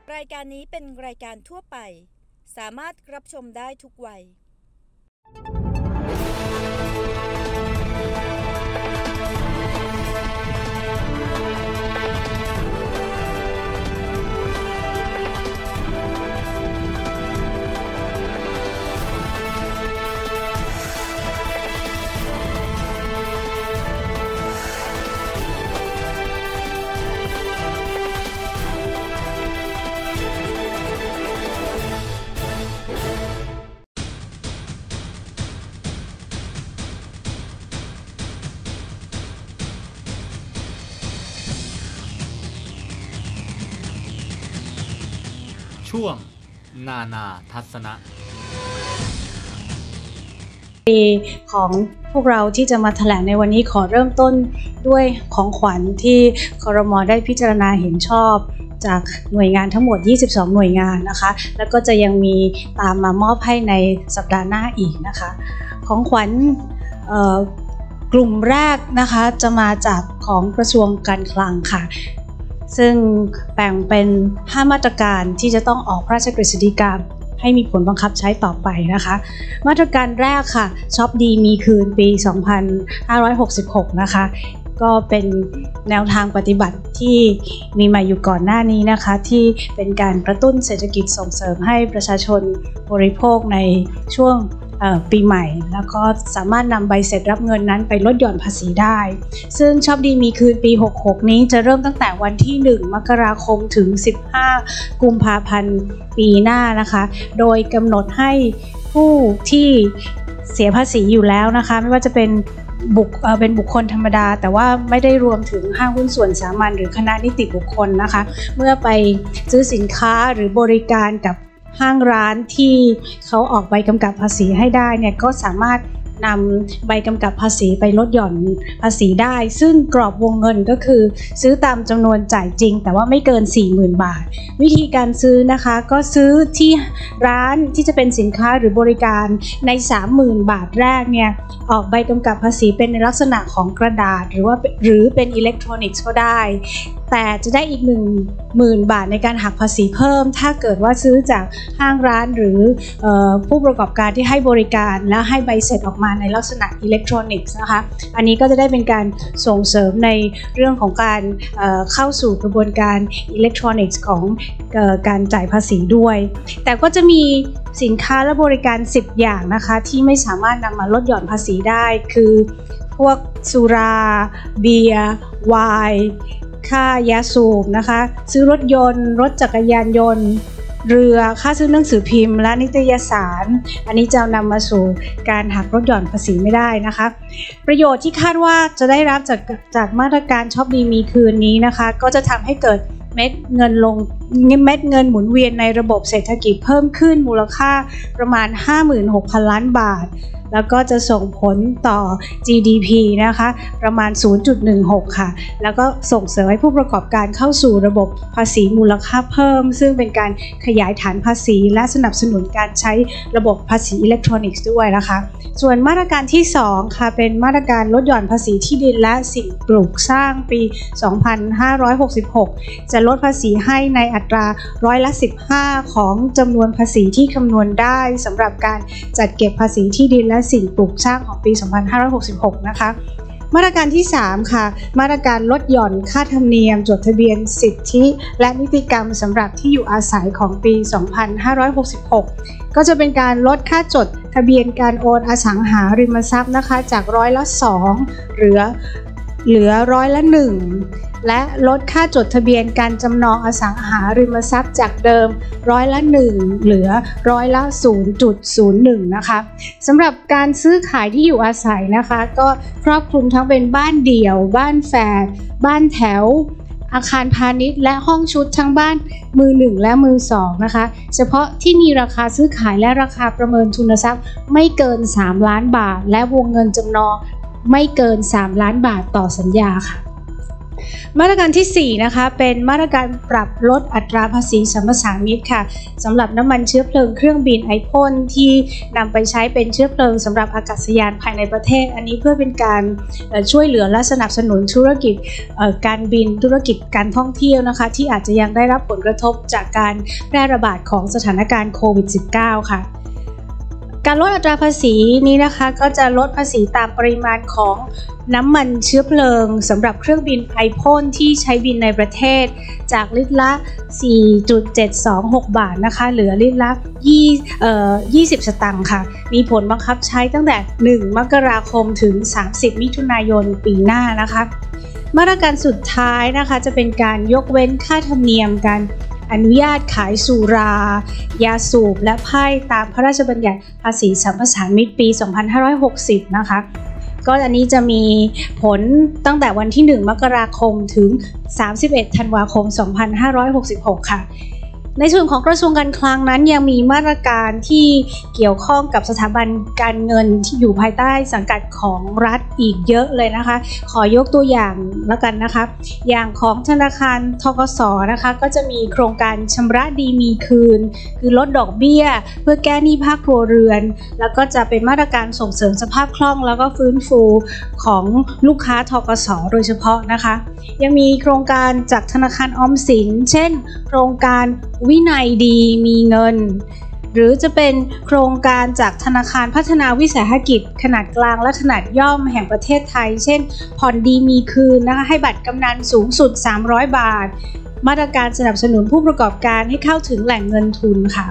รายการนี้เป็นรายการทั่วไปสามารถรับชมได้ทุกวัยช่วงนานาทัศนะของพวกเราที่จะมาแถลงในวันนี้ขอเริ่มต้นด้วยของขวัญที่ครม.ได้พิจารณาเห็นชอบจากหน่วยงานทั้งหมด22หน่วยงานนะคะแล้วก็จะยังมีตามมามอบให้ในสัปดาห์หน้าอีกนะคะของขวัญกลุ่มแรกนะคะจะมาจากของกระทรวงการคลังค่ะซึ่งแบ่งเป็น5มาตรการที่จะต้องออกพระราชกฤษฎีกาให้มีผลบังคับใช้ต่อไปนะคะมาตรการแรกค่ะช็อปดีมีคืนปี2566นะคะก็เป็นแนวทางปฏิบัติที่มีมาอยู่ก่อนหน้านี้นะคะที่เป็นการกระตุ้นเศรษฐกิจส่งเสริมให้ประชาชนบริโภคในช่วงปีใหม่แล้วก็สามารถนำใบเสร็จรับเงินนั้นไปลดหย่อนภาษีได้ซึ่งช็อปดีมีคืนปี66นี้จะเริ่มตั้งแต่วันที่1มกราคมถึง15กุมภาพันธ์ปีหน้านะคะโดยกำหนดให้ผู้ที่เสียภาษีอยู่แล้วนะคะไม่ว่าจะเป็นบุคคลธรรมดาแต่ว่าไม่ได้รวมถึงห้างหุ้นส่วนสามัญหรือคณะนิติบุคคลนะคะเมื่อไปซื้อสินค้าหรือบริการกับห้างร้านที่เขาออกใบกำกับภาษีให้ได้เนี่ยก็สามารถนำใบกำกับภาษีไปลดหย่อนภาษีได้ซึ่งกรอบวงเงินก็คือซื้อตามจำนวนจ่ายจริงแต่ว่าไม่เกิน 40,000 บาทวิธีการซื้อนะคะก็ซื้อที่ร้านที่จะเป็นสินค้าหรือบริการใน 30,000 บาทแรกเนี่ยออกใบกำกับภาษีเป็นในลักษณะของกระดาษหรือเป็นอิเล็กทรอนิกส์ก็ได้แต่จะได้อีก 10,000 บาทในการหักภาษีเพิ่มถ้าเกิดว่าซื้อจากห้างร้านหรือผู้ประกอบการที่ให้บริการและให้ใบเสร็จออกมาในลักษณะอิเล็กทรอนิกส์นะคะอันนี้ก็จะได้เป็นการส่งเสริมในเรื่องของการเข้าสู่กระบวนการอิเล็กทรอนิกส์ของการจ่ายภาษีด้วยแต่ก็จะมีสินค้าและบริการ10อย่างนะคะที่ไม่สามารถนำมาลดหย่อนภาษีได้คือพวกสุราเบียร์ไวน์ค่ายาสูบนะคะซื้อรถยนต์รถจักรยานยนต์เรือค่าซื้อหนังสือพิมพ์และนิตยสารอันนี้จะนำมาสู่การหักลดหย่อนภาษีไม่ได้นะคะประโยชน์ที่คาดว่าจะได้รับจากมาตรการช็อปดีมีคืนนี้นะคะก็จะทำให้เกิดเม็ดเงินหมุนเวียนในระบบเศรษฐกิจเพิ่มขึ้นมูลค่าประมาณ 56,000 ล้านบาทแล้วก็จะส่งผลต่อ GDP นะคะประมาณ 0.16 ค่ะแล้วก็ส่งเสริมให้ผู้ประกอบการเข้าสู่ระบบภาษีมูลค่าเพิ่มซึ่งเป็นการขยายฐานภาษีและสนับสนุนการใช้ระบบภาษีอิเล็กทรอนิกส์ด้วยนะคะส่วนมาตรการที่2ค่ะเป็นมาตรการลดหย่อนภาษีที่ดินและสิ่งปลูกสร้างปี 2566 จะลดภาษีให้ในอัตรา15%ของจำนวนภาษีที่คำนวณได้สำหรับการจัดเก็บภาษีที่ดินและสิ่งปลูกสร้างของปี 2566 นะคะมาตรการที่3ค่ะมาตรการลดหย่อนค่าธรรมเนียมจดทะเบียนสิทธิและนิติกรรมสำหรับที่อยู่อาศัยของปี 2566 ก็จะเป็นการลดค่าจดทะเบียนการโอนอสังหาริมทรัพย์นะคะจาก2%เหลือ1%และลดค่าจดทะเบียนการจำนองอสังหาริมทรัพย์จากเดิม1%เหลือ0.01%นะคะสำหรับการซื้อขายที่อยู่อาศัยนะคะก็ครอบคลุมทั้งเป็นบ้านเดี่ยวบ้านแฝดบ้านแถวอาคารพาณิชย์และห้องชุดทั้งบ้านมือ1และมือ2นะคะเฉพาะที่มีราคาซื้อขายและราคาประเมินทุนทรัพย์ไม่เกิน3 ล้านบาทและวงเงินจำนองไม่เกิน3 ล้านบาทต่อสัญญาค่ะมาตรการที่4นะคะเป็นมาตรการปรับลดอัตราภาษีสัมปทานมิตรค่ะสำหรับน้ำมันเชื้อเพลิงเครื่องบินไอพ่นที่นำไปใช้เป็นเชื้อเพลิงสำหรับอากาศยานภายในประเทศอันนี้เพื่อเป็นการช่วยเหลือและสนับสนุนธุรกิจการบินธุรกิจการท่องเที่ยวนะคะที่อาจจะยังได้รับผลกระทบจากการแพร่ระบาดของสถานการณ์โควิด -19 ค่ะการลดอัตราภาษีนี้นะคะก็จะลดภาษีตามปริมาณของน้ำมันเชื้อเพลิงสำหรับเครื่องบินไอพ่นที่ใช้บินในประเทศจากลิตรละ 4.726 บาทนะคะเหลือลิตรละ20 สตางค์ค่ะมีผลบังคับใช้ตั้งแต่ 1 มกราคมถึง 30 มิถุนายนปีหน้านะคะมาตรการสุดท้ายนะคะจะเป็นการยกเว้นค่าธรรมเนียมการอนุญาตขายสุรายาสูบและไพ่ตามพระราชบัญญัติภาษีสัมปทานมิตรปี 2560 นะคะก็อันนี้จะมีผลตั้งแต่วันที่ 1 มกราคมถึง 31 ธันวาคม 2566 ค่ะในส่วนของกระทรวงการคลังนั้นยังมีมาตรการที่เกี่ยวข้องกับสถาบันการเงินที่อยู่ภายใต้สังกัดของรัฐอีกเยอะเลยนะคะขอยกตัวอย่างแล้วกันนะคะอย่างของธนาคารธกส.นะคะก็จะมีโครงการชำระดีมีคืนคือลดดอกเบี้ยเพื่อแก้หนี้ภาคครัวเรือนแล้วก็จะเป็นมาตรการส่งเสริมสภาพคล่องแล้วก็ฟื้นฟูของลูกค้าธกส.โดยเฉพาะนะคะยังมีโครงการจากธนาคารออมสินเช่นโครงการวินัยดีมีเงินหรือจะเป็นโครงการจากธนาคารพัฒนาวิสาหกิจขนาดกลางและขนาดย่อมแห่งประเทศไทยเช่นผ่อนดีมีคืนนะคะให้บัตรกำนันสูงสุด300 บาทมาตรการสนับสนุนผู้ประกอบการให้เข้าถึงแหล่งเงินทุนค่ะ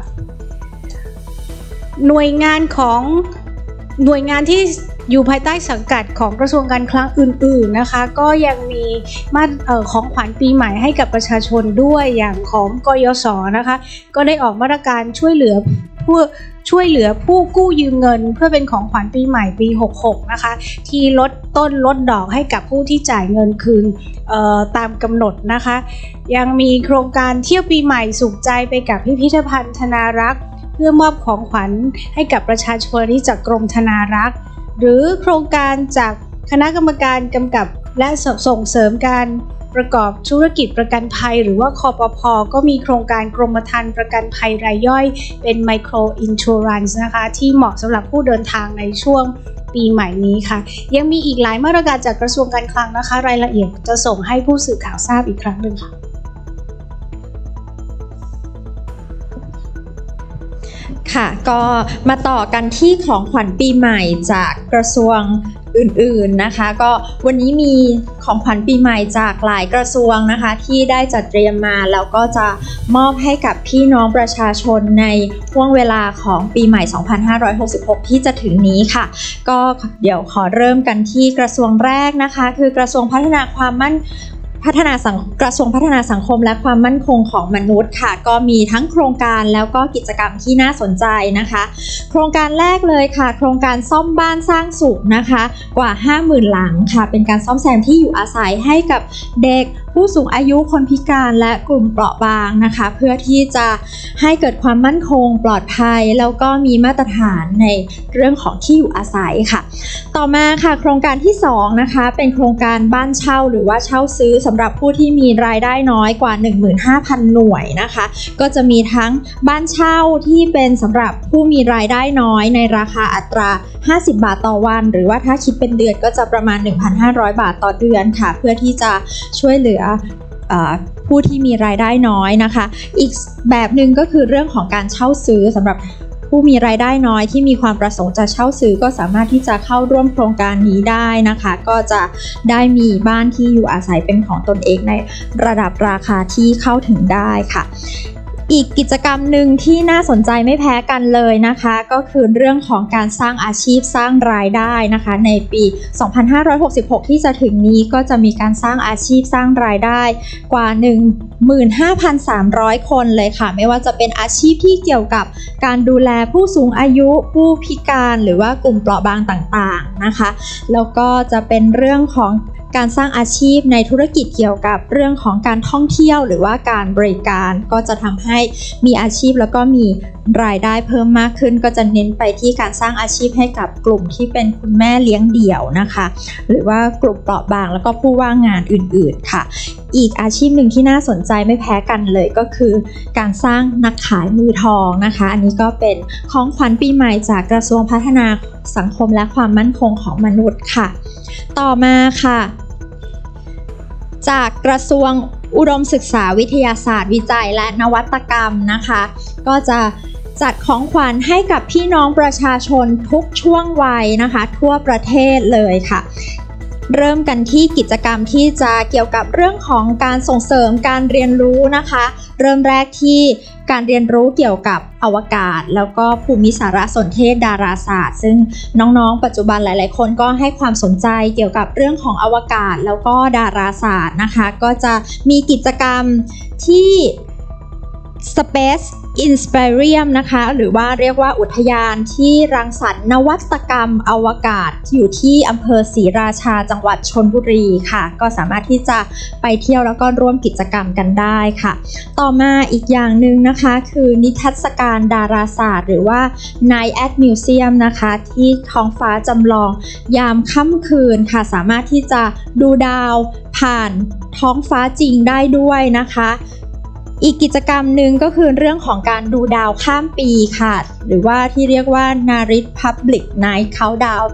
หน่วยงานที่อยู่ภายใต้สังกัดของกระทรวงการคลังอื่นๆนะคะก็ยังมีของขวัญปีใหม่ให้กับประชาชนด้วยอย่างของกยศ.นะคะก็ได้ออกมาตรการช่วยเหลือผู้กู้ยืมเงินเพื่อเป็นของขวัญปีใหม่ปี 66 นะคะที่ลดต้นลดดอกให้กับผู้ที่จ่ายเงินคืนตามกำหนดนะคะยังมีโครงการเที่ยวปีใหม่สุขใจไปกับพิพิธภัณฑ์ธนารักษ์เพื่อมอบของขวัญให้กับประชาชนที่จากกรมธนารักษ์หรือโครงการจากคณะกรรมการกำกับและส่งเสริมการประกอบธุรกิจประกันภัยหรือว่าคปภ.ก็มีโครงการกรมธรรม์ประกันภัยรายย่อยเป็นไมโครอินชัวรันซ์นะคะที่เหมาะสำหรับผู้เดินทางในช่วงปีใหม่นี้ค่ะยังมีอีกหลายมาตรการจากกระทรวงการคลังนะคะรายละเอียดจะส่งให้ผู้สื่อข่าวทราบอีกครั้งหนึ่งค่ะค่ะก็มาต่อกันที่ของขวัญปีใหม่จากกระทรวงอื่นๆนะคะก็วันนี้มีของขวัญปีใหม่จากหลายกระทรวงนะคะที่ได้จัดเตรียมมาแล้วก็จะมอบให้กับพี่น้องประชาชนในช่วงเวลาของปีใหม่ 2566 ที่จะถึงนี้ค่ะก็เดี๋ยวขอเริ่มกันที่กระทรวงแรกนะคะคือกระทรวงกระทรวงพัฒนาสังคมและความมั่นคงของมนุษย์ค่ะก็มีทั้งโครงการแล้วก็กิจกรรมที่น่าสนใจนะคะโครงการแรกเลยค่ะโครงการซ่อมบ้านสร้างสุขนะคะกว่า 50,000 หลังค่ะเป็นการซ่อมแซมที่อยู่อาศัยให้กับเด็กผู้สูงอายุคนพิการและกลุ่มเปราะบางนะคะเพื่อที่จะให้เกิดความมั่นคงปลอดภัยแล้วก็มีมาตรฐานในเรื่องของที่อยู่อาศัยค่ะต่อมาค่ะโครงการที่2นะคะเป็นโครงการบ้านเช่าหรือว่าเช่าซื้อสำหรับผู้ที่มีรายได้น้อยกว่า 15,000 หน่วยนะคะก็จะมีทั้งบ้านเช่าที่เป็นสำหรับผู้มีรายได้น้อยในราคาอัตรา50 บาทต่อวันหรือว่าถ้าคิดเป็นเดือนก็จะประมาณ 1,500 บาทต่อเดือนค่ะเพื่อที่จะช่วยเหลือผู้ที่มีรายได้น้อยนะคะอีกแบบหนึ่งก็คือเรื่องของการเช่าซื้อสำหรับผู้มีรายได้น้อยที่มีความประสงค์จะเช่าซื้อก็สามารถที่จะเข้าร่วมโครงการนี้ได้นะคะก็จะได้มีบ้านที่อยู่อาศัยเป็นของตนเองในระดับราคาที่เข้าถึงได้ค่ะอีกกิจกรรมหนึ่งที่น่าสนใจไม่แพ้กันเลยนะคะก็คือเรื่องของการสร้างอาชีพสร้างรายได้นะคะในปี 2566 ที่จะถึงนี้ก็จะมีการสร้างอาชีพสร้างรายได้กว่า 15,300 คนเลยค่ะไม่ว่าจะเป็นอาชีพที่เกี่ยวกับการดูแลผู้สูงอายุผู้พิการหรือว่ากลุ่มเปราะบางต่างๆนะคะแล้วก็จะเป็นเรื่องของการสร้างอาชีพในธุรกิจเกี่ยวกับเรื่องของการท่องเที่ยวหรือว่าการบริการก็จะทำให้มีอาชีพแล้วก็มีรายได้เพิ่มมากขึ้นก็จะเน้นไปที่การสร้างอาชีพให้กับกลุ่มที่เป็นคุณแม่เลี้ยงเดี่ยวนะคะหรือว่ากลุ่มเปราะบางแล้วก็ผู้ว่างงานอื่นๆค่ะอีกอาชีพหนึ่งที่น่าสนใจไม่แพ้กันเลยก็คือการสร้างนักขายมือทองนะคะอันนี้ก็เป็นของขวัญปีใหม่จากกระทรวงพัฒนาสังคมและความมั่นคงของมนุษย์ค่ะต่อมาค่ะจากกระทรวงอุดมศึกษาวิทยาศาสตร์วิจัยและนวัตกรรมนะคะก็จะจัดของขวัญให้กับพี่น้องประชาชนทุกช่วงวัยนะคะทั่วประเทศเลยค่ะเริ่มกันที่กิจกรรมที่จะเกี่ยวกับเรื่องของการส่งเสริมการเรียนรู้นะคะเริ่มแรกที่การเรียนรู้เกี่ยวกับอวกาศแล้วก็ภูมิสารสนเทศดาราศาสตร์ซึ่งน้องๆปัจจุบันหลายๆคนก็ให้ความสนใจเกี่ยวกับเรื่องของอวกาศแล้วก็ดาราศาสตร์นะคะก็จะมีกิจกรรมที่ Space Inspirium นะคะหรือว่าเรียกว่าอุทยานที่รังสรรค์นวัตกรรมอวกาศอยู่ที่อำเภอศรีราชาจังหวัดชลบุรีค่ะก็สามารถที่จะไปเที่ยวแล้วก็ร่วมกิจกรรมกันได้ค่ะต่อมาอีกอย่างหนึ่งนะคะคือนิทรรศการดาราศาสตร์หรือว่า Night at Museum นะคะที่ท้องฟ้าจำลองยามค่ำคืนค่ะสามารถที่จะดูดาวผ่านท้องฟ้าจริงได้ด้วยนะคะอีกกิจกรรมหนึ่งก็คือเรื่องของการดูดาวข้ามปีค่ะหรือว่าที่เรียกว่า Narit Public Night Countdown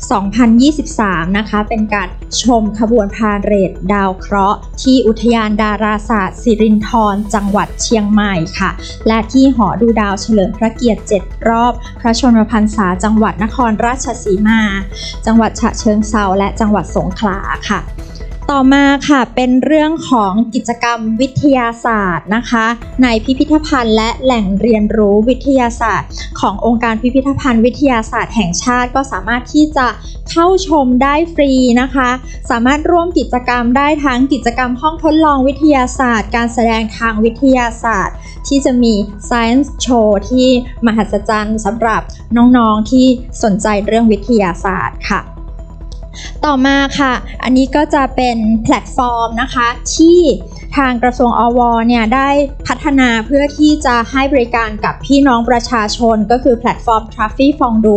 2023 นะคะเป็นการชมขบวนพาเหรดดาวเคราะห์ที่อุทยานดาราศาสตร์สิรินธรจังหวัดเชียงใหม่ค่ะและที่หอดูดาวเฉลิมพระเกียรติ7รอบพระชนมพรรษาจังหวัดนครราชสีมาจังหวัดฉะเชิงเทราและจังหวัดสงขลาค่ะต่อมาค่ะเป็นเรื่องของกิจกรรมวิทยาศาสตร์นะคะในพิพิธภัณฑ์และแหล่งเรียนรู้วิทยาศาสตร์ขององค์การพิพิธภัณฑ์วิทยาศาสตร์แห่งชาติก็สามารถที่จะเข้าชมได้ฟรีนะคะสามารถร่วมกิจกรรมได้ทั้งกิจกรรมห้องทดลองวิทยาศาสตร์การแสดงทางวิทยาศาสตร์ที่จะมี Science Show ที่มหัศจรรย์สำหรับน้องๆที่สนใจเรื่องวิทยาศาสตร์ค่ะต่อมาค่ะอันนี้ก็จะเป็นแพลตฟอร์มนะคะที่ทางกระทรวงอว.เนี่ยได้พัฒนาเพื่อที่จะให้บริการกับพี่น้องประชาชนก็คือแพลตฟอร์ม Traffic Fondue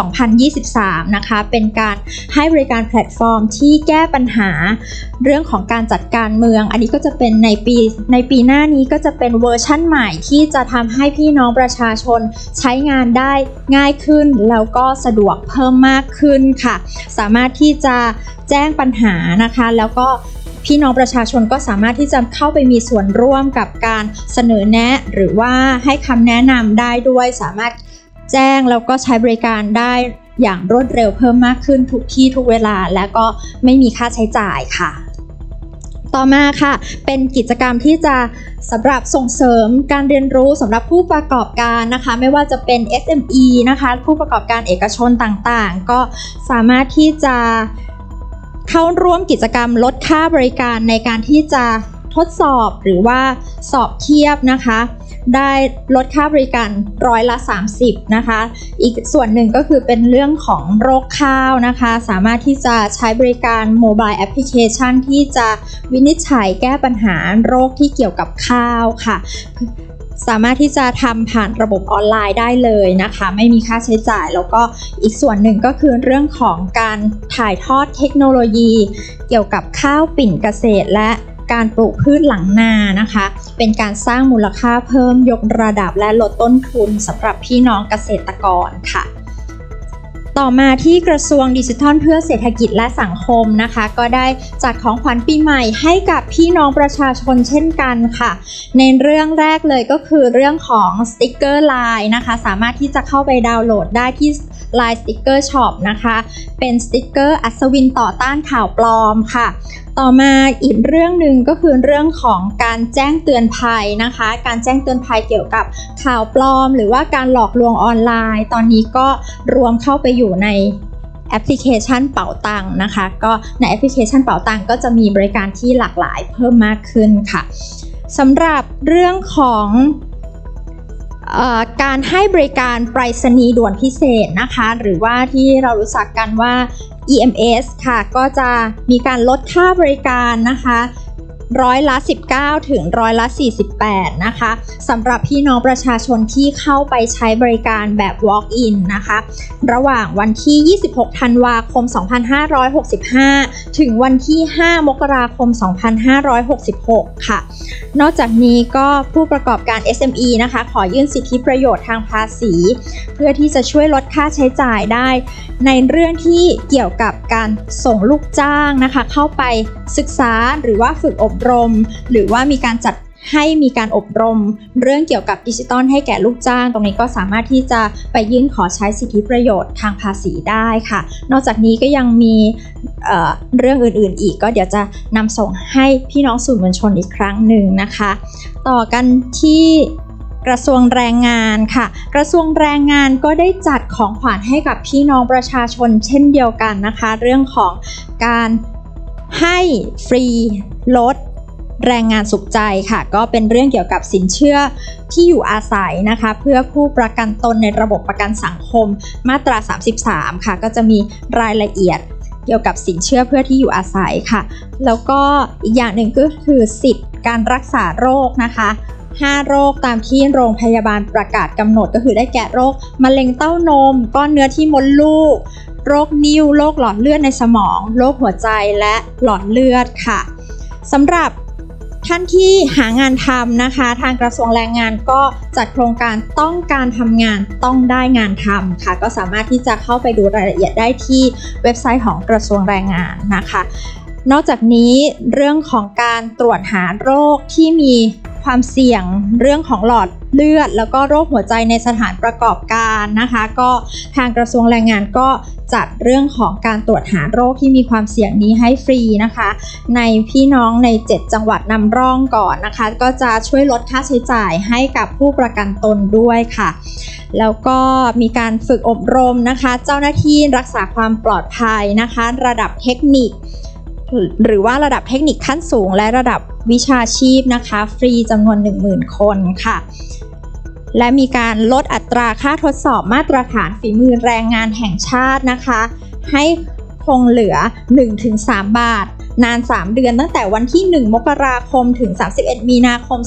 2023 นะคะเป็นการให้บริการแพลตฟอร์มที่แก้ปัญหาเรื่องของการจัดการเมืองอันนี้ก็จะเป็นในปีหน้านี้ก็จะเป็นเวอร์ชั่นใหม่ที่จะทำให้พี่น้องประชาชนใช้งานได้ง่ายขึ้นแล้วก็สะดวกเพิ่มมากขึ้นค่ะสามารถที่จะแจ้งปัญหานะคะแล้วก็พี่น้องประชาชนก็สามารถที่จะเข้าไปมีส่วนร่วมกับการเสนอแนะหรือว่าให้คำแนะนำได้ด้วยสามารถแจ้งแล้วก็ใช้บริการได้อย่างรวดเร็วเพิ่มมากขึ้นทุกที่ทุกเวลาและก็ไม่มีค่าใช้จ่ายค่ะต่อมาค่ะเป็นกิจกรรมที่จะสำหรับส่งเสริมการเรียนรู้สำหรับผู้ประกอบการนะคะไม่ว่าจะเป็น SME นะคะผู้ประกอบการเอกชนต่างๆก็สามารถที่จะเข้าร่วมกิจกรรมลดค่าบริการในการที่จะทดสอบหรือว่าสอบเทียบนะคะได้ลดค่าบริการ30%นะคะอีกส่วนหนึ่งก็คือเป็นเรื่องของโรคข้าวนะคะสามารถที่จะใช้บริการโมบายแอปพลิเคชันที่จะวินิจฉัยแก้ปัญหาโรคที่เกี่ยวกับข้าวค่ะสามารถที่จะทำผ่านระบบออนไลน์ได้เลยนะคะไม่มีค่าใช้จ่ายแล้วก็อีกส่วนหนึ่งก็คือเรื่องของการถ่ายทอดเทคโนโลยีเกี่ยวกับข้าวปิ่นเกษตรและการปลูกพืชหลังนานะคะเป็นการสร้างมูลค่าเพิ่มยกระดับและลดต้นทุนสำหรับพี่น้องเกษตรกรค่ะต่อมาที่กระทรวงดิจิทัลเพื่อเศรษฐกิจและสังคมนะคะก็ได้จัดของขวัญปีใหม่ให้กับพี่น้องประชาชนเช่นกันค่ะในเรื่องแรกเลยก็คือเรื่องของสติ๊กเกอร์ไลน์นะคะสามารถที่จะเข้าไปดาวน์โหลดได้ที่ LINE Sticker Shop นะคะเป็นสติ๊กเกอร์อัศวินต่อต้านข่าวปลอมค่ะต่อมาอีกเรื่องหนึ่งก็คือเรื่องของการแจ้งเตือนภัยนะคะการแจ้งเตือนภัยเกี่ยวกับข่าวปลอมหรือว่าการหลอกลวงออนไลน์ตอนนี้ก็รวมเข้าไปอยู่ในแอปพลิเคชันเป๋าตังนะคะก็ในแอปพลิเคชันเป๋าตังก็จะมีบริการที่หลากหลายเพิ่มมากขึ้นค่ะสำหรับเรื่องของการให้บริการไปรษณีย์ด่วนพิเศษนะคะหรือว่าที่เรารู้จักกันว่า EMS ค่ะก็จะมีการลดค่าบริการนะคะ19%ถึง48%นะคะสำหรับพี่น้องประชาชนที่เข้าไปใช้บริการแบบ Walk-in นะคะระหว่างวันที่26ธันวาคม2565ถึงวันที่5มกราคม2566ค่ะนอกจากนี้ก็ผู้ประกอบการ SME นะคะขอยื่นสิทธิประโยชน์ทางภาษีเพื่อที่จะช่วยลดค่าใช้จ่ายได้ในเรื่องที่เกี่ยวกับการส่งลูกจ้างนะคะเข้าไปศึกษาหรือว่าฝึกอบรมหรือว่ามีการจัดให้มีการอบรมเรื่องเกี่ยวกับดิจิตอลให้แก่ลูกจ้างตรงนี้ก็สามารถที่จะไปยื่นขอใช้สิทธิประโยชน์ทางภาษีได้ค่ะนอกจากนี้ก็ยังมีเรื่องอื่นๆอีกก็เดี๋ยวจะนำส่งให้พี่น้องสื่อมวลชนอีกครั้งหนึ่งนะคะต่อกันที่กระทรวงแรงงานค่ะกระทรวงแรงงานก็ได้จัดของขวัญให้กับพี่น้องประชาชนเช่นเดียวกันนะคะเรื่องของการให้ฟรีลดแรงงานสุขใจค่ะก็เป็นเรื่องเกี่ยวกับสินเชื่อที่อยู่อาศัยนะคะเพื่อผู้ประกันตนในระบบประกันสังคมมาตรา33ค่ะก็จะมีรายละเอียดเกี่ยวกับสินเชื่อเพื่อที่อยู่อาศัยค่ะแล้วก็อีกอย่างหนึ่งก็คือสิทธิ์การรักษาโรคนะคะ5โรคตามที่โรงพยาบาลประกาศกำหนดก็คือได้แก่โรคมะเร็งเต้านมก้อนเนื้อที่มดลูกโรคนิ่วโรคหลอดเลือดในสมองโรคหัวใจและหลอดเลือดค่ะสำหรับท่านที่หางานทำนะคะทางกระทรวงแรงงานก็จัดโครงการต้องการทำงานต้องได้งานทำค่ะก็สามารถที่จะเข้าไปดูรายละเอียดได้ที่เว็บไซต์ของกระทรวงแรงงานนะคะนอกจากนี้เรื่องของการตรวจหาโรคที่มีความเสี่ยงเรื่องของหลอดเลือดแล้วก็โรคหัวใจในสถานประกอบการนะคะก็ทางกระทรวงแรงงานก็จัดเรื่องของการตรวจหาโรคที่มีความเสี่ยงนี้ให้ฟรีนะคะในพี่น้องใน7จังหวัดนำร่องก่อนนะคะก็จะช่วยลดค่าใช้จ่ายให้กับผู้ประกันตนด้วยค่ะแล้วก็มีการฝึกอบรมนะคะเจ้าหน้าที่รักษาความปลอดภัยนะคะระดับเทคนิคหรือว่าระดับเทคนิคขั้นสูงและระดับวิชาชีพนะคะฟรีจำนวน 10,000 คนค่ะและมีการลดอัตราค่าทดสอบมาตรฐานฝีมือแรงงานแห่งชาตินะคะให้คงเหลือ 1-3 บาทนาน3เดือนตั้งแต่วันที่1มกราคมถึง31มีนาคม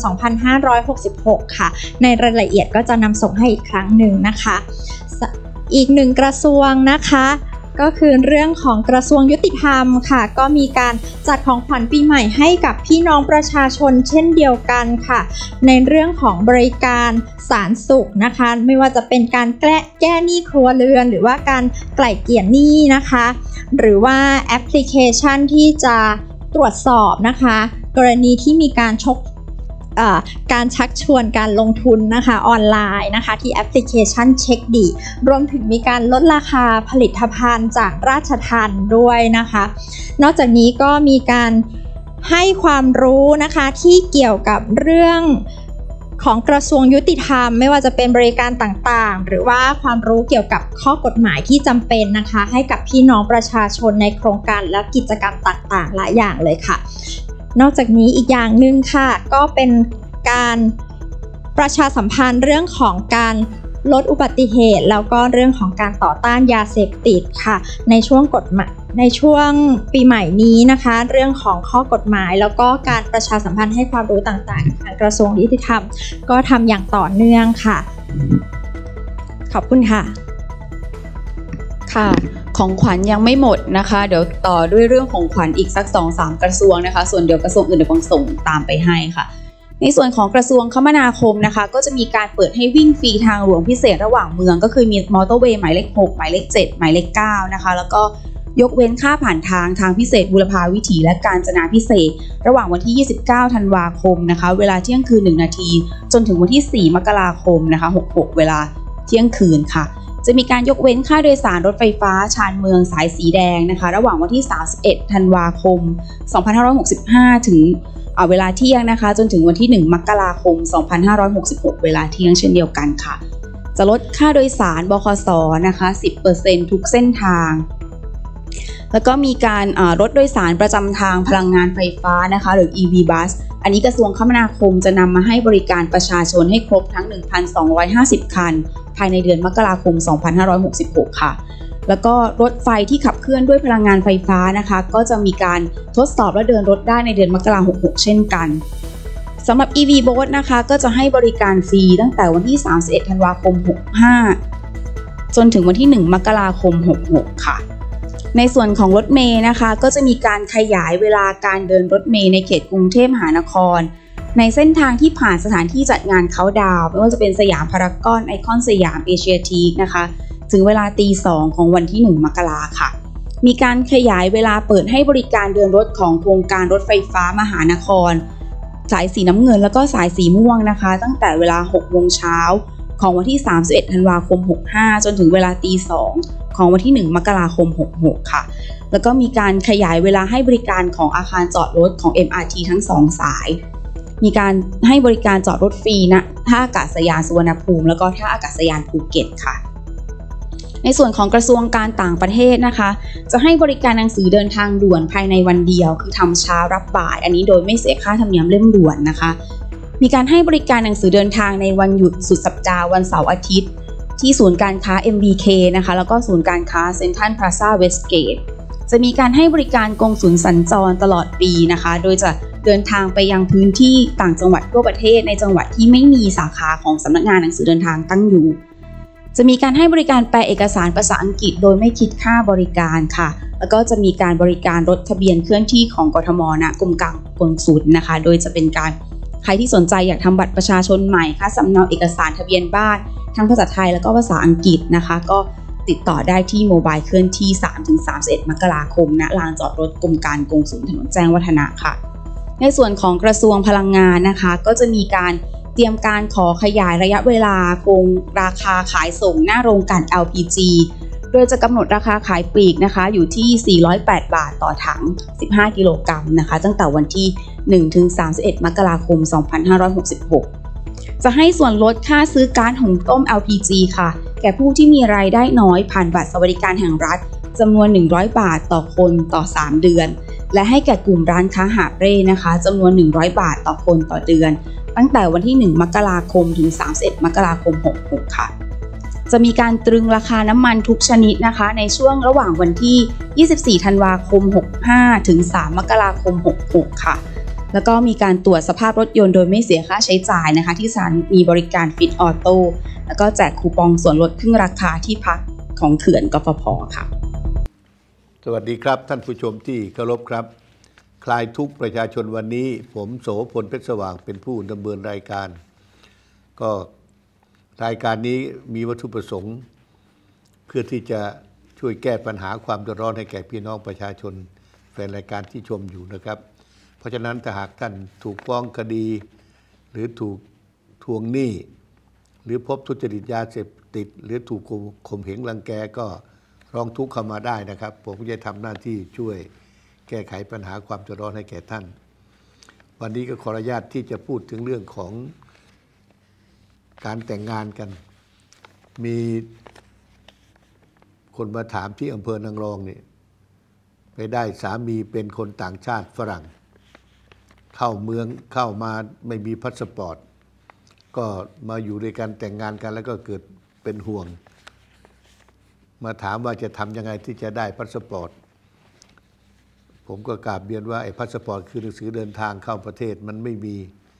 2566ค่ะในรายละเอียดก็จะนำส่งให้อีกครั้งหนึ่งนะคะอีกหนึ่งกระทรวงนะคะก็คือเรื่องของกระทรวงยุติธรรมค่ะก็มีการจัดของขวัญปีใหม่ให้กับพี่น้องประชาชนเช่นเดียวกันค่ะในเรื่องของบริการศาลสุขนะคะไม่ว่าจะเป็นการแก้หนี้ครัวเรือนหรือว่าการไกล่เกลี่ยหนี้นะคะหรือว่าแอปพลิเคชันที่จะตรวจสอบนะคะกรณีที่มีการการชักชวนการลงทุนนะคะออนไลน์นะคะที่แอปพลิเคชันเช็คดีรวมถึงมีการลดราคาผลิตภัณฑ์จากราชทัณฑ์ด้วยนะคะนอกจากนี้ก็มีการให้ความรู้นะคะที่เกี่ยวกับเรื่องของกระทรวงยุติธรรมไม่ว่าจะเป็นบริการต่างๆหรือว่าความรู้เกี่ยวกับข้อกฎหมายที่จำเป็นนะคะให้กับพี่น้องประชาชนในโครงการและกิจกรรมต่างๆหลายอย่างเลยค่ะนอกจากนี้อีกอย่างหนึ่งค่ะก็เป็นการประชาสัมพันธ์เรื่องของการลดอุบัติเหตุแล้วก็เรื่องของการต่อต้านยาเสพติดค่ะในช่วงปีใหม่นี้นะคะเรื่องของข้อกฎหมายแล้วก็การประชาสัมพันธ์ให้ความรู้ต่างๆทางกระทรวงยุติธรรมก็ทำอย่างต่อเนื่องค่ะขอบคุณค่ะค่ะของขวัญยังไม่หมดนะคะเดี๋ยวต่อด้วยเรื่องของขวัญอีกสัก 2-3 กระทรวงนะคะส่วนเดี๋ยวกระทรวงอื่นเดี๋ยวส่งตามไปให้ค่ะในส่วนของกระทรวงคมนาคมนะคะก็จะมีการเปิดให้วิ่งฟรีทางหลวงพิเศษระหว่างเมืองก็คือมีมอเตอร์เวย์หมายเลข6หมายเลข7หมายเลข9นะคะแล้วก็ยกเว้นค่าผ่านทางพิเศษบุรพาวิถีและกาญจนาพิเศษระหว่างวันที่29ธันวาคมนะคะเวลาเที่ยงคืน1นาทีจนถึงวันที่4มกราคมนะคะ66เวลาเที่ยงคืนค่ะจะมีการยกเว้นค่าโดยสารรถไฟฟ้าชานเมืองสายสีแดงนะคะระหว่างวันที่31ธันวาคม2565ถึงเวลาเที่ยงนะคะจนถึงวันที่1มกราคม2566เวลาเที่ยงเช่นเดียวกันค่ะจะลดค่าโดยสารบขส.นะคะ 10% ทุกเส้นทางแล้วก็มีการรถโดยสารประจำทางพลังงานไฟฟ้านะคะหรือ EV Bus อันนี้กระทรวงคมนาคมจะนำมาให้บริการประชาชนให้ครบทั้ง 1,250 คันภายในเดือนมกราคม 2566 ค่ะแล้วก็รถไฟที่ขับเคลื่อนด้วยพลังงานไฟฟ้านะคะก็จะมีการทดสอบและเดินรถได้ในเดือนมกราคม 66 เช่นกันสำหรับ EV Boat นะคะก็จะให้บริการฟรีตั้งแต่วันที่ 31 ธันวาคม 65 จนถึงวันที่ 1 มกราคม 66 ค่ะในส่วนของรถเมล์นะคะก็จะมีการขยายเวลาการเดินรถเมล์ในเขตกรุงเทพมหานครในเส้นทางที่ผ่านสถานที่จัดงานเค้าท์ดาวน์ไม่ว่าจะเป็นสยามพารากอนไอคอนสยามเอเชียทีคนะคะถึงเวลาตี 2 ของวันที่ 1 มกราคมค่ะมีการขยายเวลาเปิดให้บริการเดินรถของโครงการรถไฟฟ้ามหานครสายสีน้ำเงินแล้วก็สายสีม่วงนะคะตั้งแต่เวลา 6 โมงเช้าของวันที่ 31 ธันวาคม 65 จนถึงเวลาตี 2 ของวันที่ 1 มกราคม 66 ค่ะแล้วก็มีการขยายเวลาให้บริการของอาคารจอดรถของ MRT ทั้ง 2 สายมีการให้บริการจอดรถฟรีณท่าอากาศยานสุวรรณภูมิแล้วก็ท่าอากาศยานภูเก็ตค่ะในส่วนของกระทรวงการต่างประเทศนะคะจะให้บริการหนังสือเดินทางด่วนภายในวันเดียวคือทำเช้ารับบ่ายอันนี้โดยไม่เสียค่าธรรมเนียมเล่มด่วนนะคะมีการให้บริการหนังสือเดินทางในวันหยุดสุดสัปดาห์วันเสาร์อาทิตย์ที่ศูนย์การค้า MBK นะคะแล้วก็ศูนย์การค้าเซ็นทรัลพลาซ่าเวสเกตจะมีการให้บริการกงสุลสัญจรตลอดปีนะคะโดยจะเดินทางไปยังพื้นที่ต่างจังหวัดทั่วประเทศในจังหวัดที่ไม่มีสาขาของสำนักงานหนังสือเดินทางตั้งอยู่จะมีการให้บริการแปลเอกสารภาษาอังกฤษโดยไม่คิดค่าบริการค่ะแล้วก็จะมีการบริการรถทะเบียนเคลื่อนที่ของกทมณกรมการกงสุลนะคะโดยจะเป็นการใครที่สนใจอยากทำบัตรประชาชนใหม่ค่ะสำเนาเอกสารทะเบียนบ้านทั้งภาษาไทยแล้วก็ภาษาอังกฤษนะคะก็ติดต่อได้ที่โมบายเคลื่อนที่ 3-31 มกราคมณลานจอดรถกรมการกงสุลถนนแจ้งวัฒนะค่ะในส่วนของกระทรวงพลังงานนะคะก็จะมีการเตรียมการขอขยายระยะเวลาคงราคาขายส่งหน้าโรงกลั่น LPG โดยจะกำหนดราคาขายปลีกนะคะอยู่ที่408 บาทต่อถัง15 กิโลกรัมนะคะตั้งแต่วันที่ 1-31 มกราคม 2566 จะให้ส่วนลดค่าซื้อก๊าซหุงต้ม LPG ค่ะแก่ผู้ที่มีรายได้น้อยผ่านบัตรสวัสดิการแห่งรัฐจำนวน100 บาทต่อคนต่อ3เดือนและให้แก่กลุ่มร้านค้าหาบเร่นะคะจำนวน100 บาทต่อคนต่อเดือนตั้งแต่วันที่ 1 มกราคมถึง 31 มกราคม 66 ค่ะจะมีการตรึงราคาน้ำมันทุกชนิดนะคะในช่วงระหว่างวันที่ 24 ธันวาคม 65 ถึง 3 มกราคม 66 ค่ะแล้วก็มีการตรวจสภาพรถยนต์โดยไม่เสียค่าใช้จ่ายนะคะที่สถานีบริการฟิตออโต้แล้วก็แจกคูปองส่วนลดครึ่งราคาที่พักของเขื่อนกฟผ.ค่ะสวัสดีครับท่านผู้ชมที่เคารพครับคลายทุกข์ประชาชนวันนี้ผมโสพลเพชรสว่างเป็นผู้ดำเนินรายการก็รายการนี้มีวัตถุประสงค์เพื่อที่จะช่วยแก้ปัญหาความเดือดร้อนให้แก่พี่น้องประชาชนแฟนรายการที่ชมอยู่นะครับเพราะฉะนั้นถ้าหากท่านถูกฟ้องคดีหรือถูกทวงหนี้หรือพบทุจริตยาเสพติดหรือถูกข่มเหงรังแกก็ร้องทุกข์เข้ามาได้นะครับผมจะทำหน้าที่ช่วยแก้ไขปัญหาความเดือดร้อนให้แก่ท่านวันนี้ก็ขออนุญาตที่จะพูดถึงเรื่องของการแต่งงานกันมีคนมาถามที่อำเภอนางรองเนี่ยไปได้สามีเป็นคนต่างชาติฝรั่งเข้าเมืองเข้ามาไม่มีพาสปอร์ตก็มาอยู่ด้วยกันแต่งงานกันแล้วก็เกิดเป็นห่วงมาถามว่าจะทำยังไงที่จะได้พาสปอร์ตผมก็กราบเรียนว่าไอ้พาสปอร์ตคือหนังสือเดินทางเข้าประเทศมันไม่มี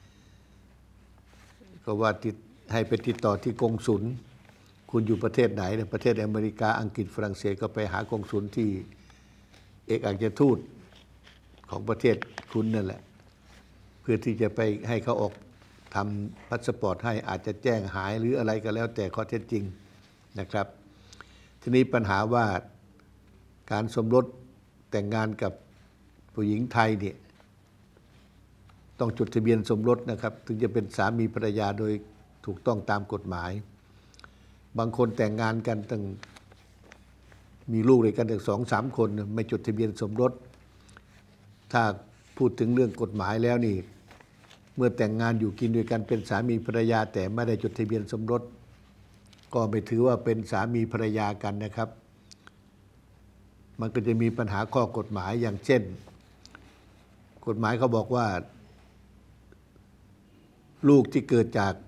ก็ว่าให้ไปติดต่อที่กงสุลคุณอยู่ประเทศไหนเนี่ยประเทศอเมริกาอังกฤษฝรั่งเศสก็ไปหากงสุลที่เอกอัครทูตของประเทศคุณนั่นแหละเพื่อที่จะไปให้เขาออกทำพาสปอร์ตให้อาจจะแจ้งหายหรืออะไรก็แล้วแต่ข้อเท็จจริงนะครับทีนี้ปัญหาว่าการสมรสแต่งงานกับผู้หญิงไทยเนี่ยต้องจดทะเบียนสมรสนะครับถึงจะเป็นสามีภรรยาโดยถูกต้องตามกฎหมายบางคนแต่งงานกันตั้งมีลูกด้วยกันถึง 2-3 คนไม่จดทะเบียนสมรสถ้าพูดถึงเรื่องกฎหมายแล้วนี่เมื่อแต่งงานอยู่กินด้วยกันเป็นสามีภรรยาแต่ไม่ได้จดทะเบียนสมรสก็ไม่ถือว่าเป็นสามีภรรยากันนะครับมันก็จะมีปัญหาข้อกฎหมายอย่างเช่นกฎหมายเขาบอกว่าลูกที่เกิดจาก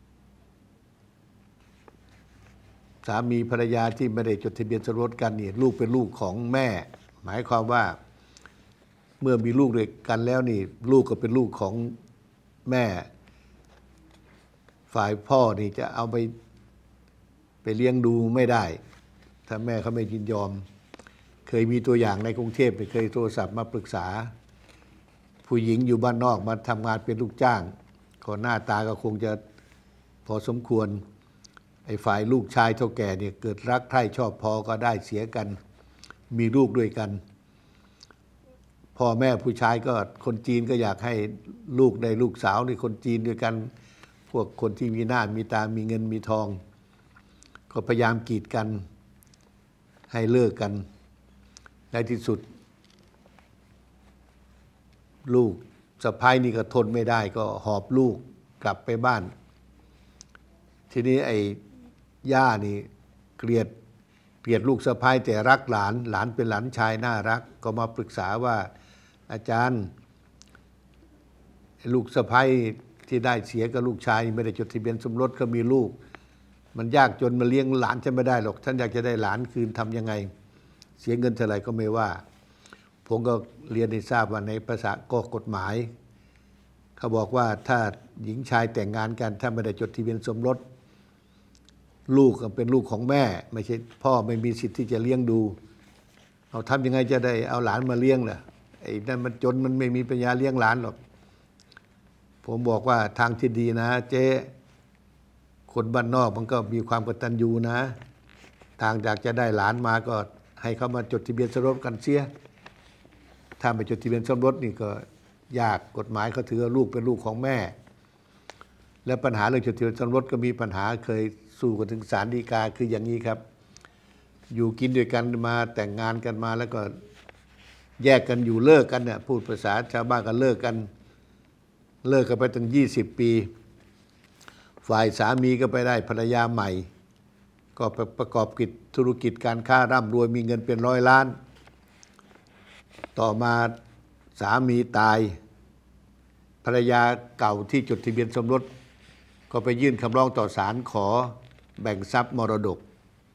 สามีภรรยาที่ไม่ได้จดทะเบียนสมรสกันนี่ลูกเป็นลูกของแม่ หมายความว่าเมื่อมีลูกด้วยกันแล้วนี่ลูกก็เป็นลูกของแม่ ฝ่ายพ่อนี่จะเอาไปเลี้ยงดูไม่ได้ถ้าแม่เขาไม่ยินยอมเคยมีตัวอย่างในกรุงเทพเคยโทรศัพท์มาปรึกษาผู้หญิงอยู่บ้านนอกมาทำงานเป็นลูกจ้างก็หน้าตาก็คงจะพอสมควรไอ้ฝ่ายลูกชายเท่าแก่เนี่ยเกิดรักใคร่ชอบพอก็ได้เสียกันมีลูกด้วยกันพ่อแม่ผู้ชายก็คนจีนก็อยากให้ลูกได้ลูกสาวในคนจีนด้วยกันพวกคนที่มีหน้ามีตามีเงินมีทองก็พยายามกีดกันให้เลิกกันในที่สุดลูกสะใภ้นี่ก็ทนไม่ได้ก็หอบลูกกลับไปบ้านทีนี้ไอ้ย่านี่เกลียดลูกสะใภ้แต่รักหลานเป็นหลานชายน่ารักก็มาปรึกษาว่าอาจารย์ลูกสะใภ้ที่ได้เสียกับลูกชายไม่ได้จดทะเบียนสมรสก็มีลูกมันยากจนมาเลี้ยงหลานฉันไม่ได้หรอกท่านอยากจะได้หลานคืนทำยังไงเสียเงินเท่าไหร่ก็ไม่ว่าผมก็เรียนให้ทราบว่าในภาษากฎหมายเขาบอกว่าถ้าหญิงชายแต่งงานกันถ้าไม่ได้จดทะเบียนสมรสลูกเป็นลูกของแม่ไม่ใช่พ่อไม่มีสิทธิ์ที่จะเลี้ยงดูเอาทำยังไงจะได้เอาหลานมาเลี้ยงล่ะไอ้นั่นมันจนมันไม่มีปัญญาเลี้ยงหลานหรอกผมบอกว่าทางที่ดีนะเจ๊คนบ้านนอกมันก็มีความกตัญญูนะทางอยากจะได้หลานมาก็ให้เขามาจดทะเบียนสมรสกันเสียถ้าไม่จดทะเบียนสมรสนี่ก็ยากกฎหมายเขาถือว่าลูกเป็นลูกของแม่และปัญหาเรื่องจดทะเบียนสมรสก็มีปัญหาเคยสู้กันถึงศาลฎีกาคืออย่างนี้ครับอยู่กินด้วยกันมาแต่งงานกันมาแล้วก็แยกกันอยู่เลิกกันเนี่ยพูดภาษาชาวบ้านก็เลิกกันไปถึง20 ปีฝ่ายสามีก็ไปได้ภรรยาใหม่ก็ไปประกอบธุรกิจการค้าร่ำรวยมีเงินเป็น100 ล้านต่อมาสามีตายภรรยาเก่าที่จดทะเบียนสมรสก็ไปยื่นคำร้องต่อศาลขอแบ่งทรัพย์มรดก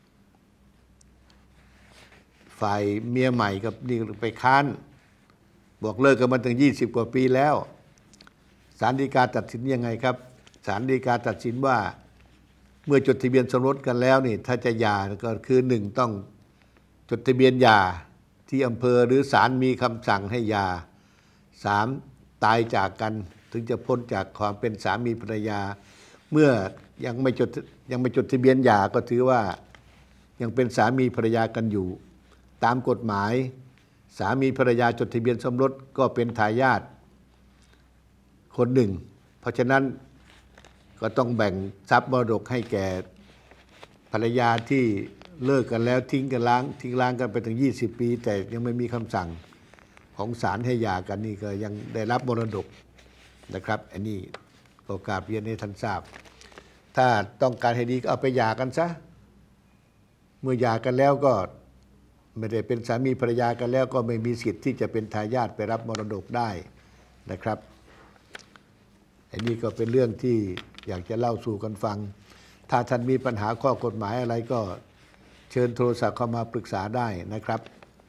ฝ่ายเมียใหม่กับนี่ไปค้านบอกเลิกกันมาถึง20 กว่าปีแล้วศาลฎีกาตัดสินยังไงครับศาลฎีกาตัดสินว่าเมื่อจดทะเบียนสมรสกันแล้วนี่ถ้าจะหย่าก็คือ1ต้องจดทะเบียนหย่าที่อำเภอหรือศาลมีคำสั่งให้หย่า3ตายจากกันถึงจะพ้นจากความเป็นสามีภรรยาเมื่อยังไม่จดทะเบียนหย่าก็ถือว่ายังเป็นสามีภรรยากันอยู่ตามกฎหมายสามีภรรยาจดทะเบียนสมรสก็เป็นทายาทคนหนึ่งเพราะฉะนั้นก็ต้องแบ่งทรัพย์มรดกให้แก่ภรรยาที่เลิกกันแล้วทิ้งร้างกันไปถึง20 ปีแต่ยังไม่มีคำสั่งของศาลให้หย่ากันนี่ก็ยังได้รับมรดกนะครับอันนี้ก็กราบเรียนให้ท่านทราบถ้าต้องการให้ดีก็เอาไปหย่ากันซะเมื่อหย่ากันแล้วก็ไม่ได้เป็นสามีภรรยากันแล้วก็ไม่มีสิทธิ์ที่จะเป็นทายาทไปรับมรดกได้นะครับอันนี้ก็เป็นเรื่องที่อยากจะเล่าสู่กันฟังถ้าท่านมีปัญหาข้อกฎหมายอะไรก็เชิญโทรศัพท์เข้ามาปรึกษาได้นะครับ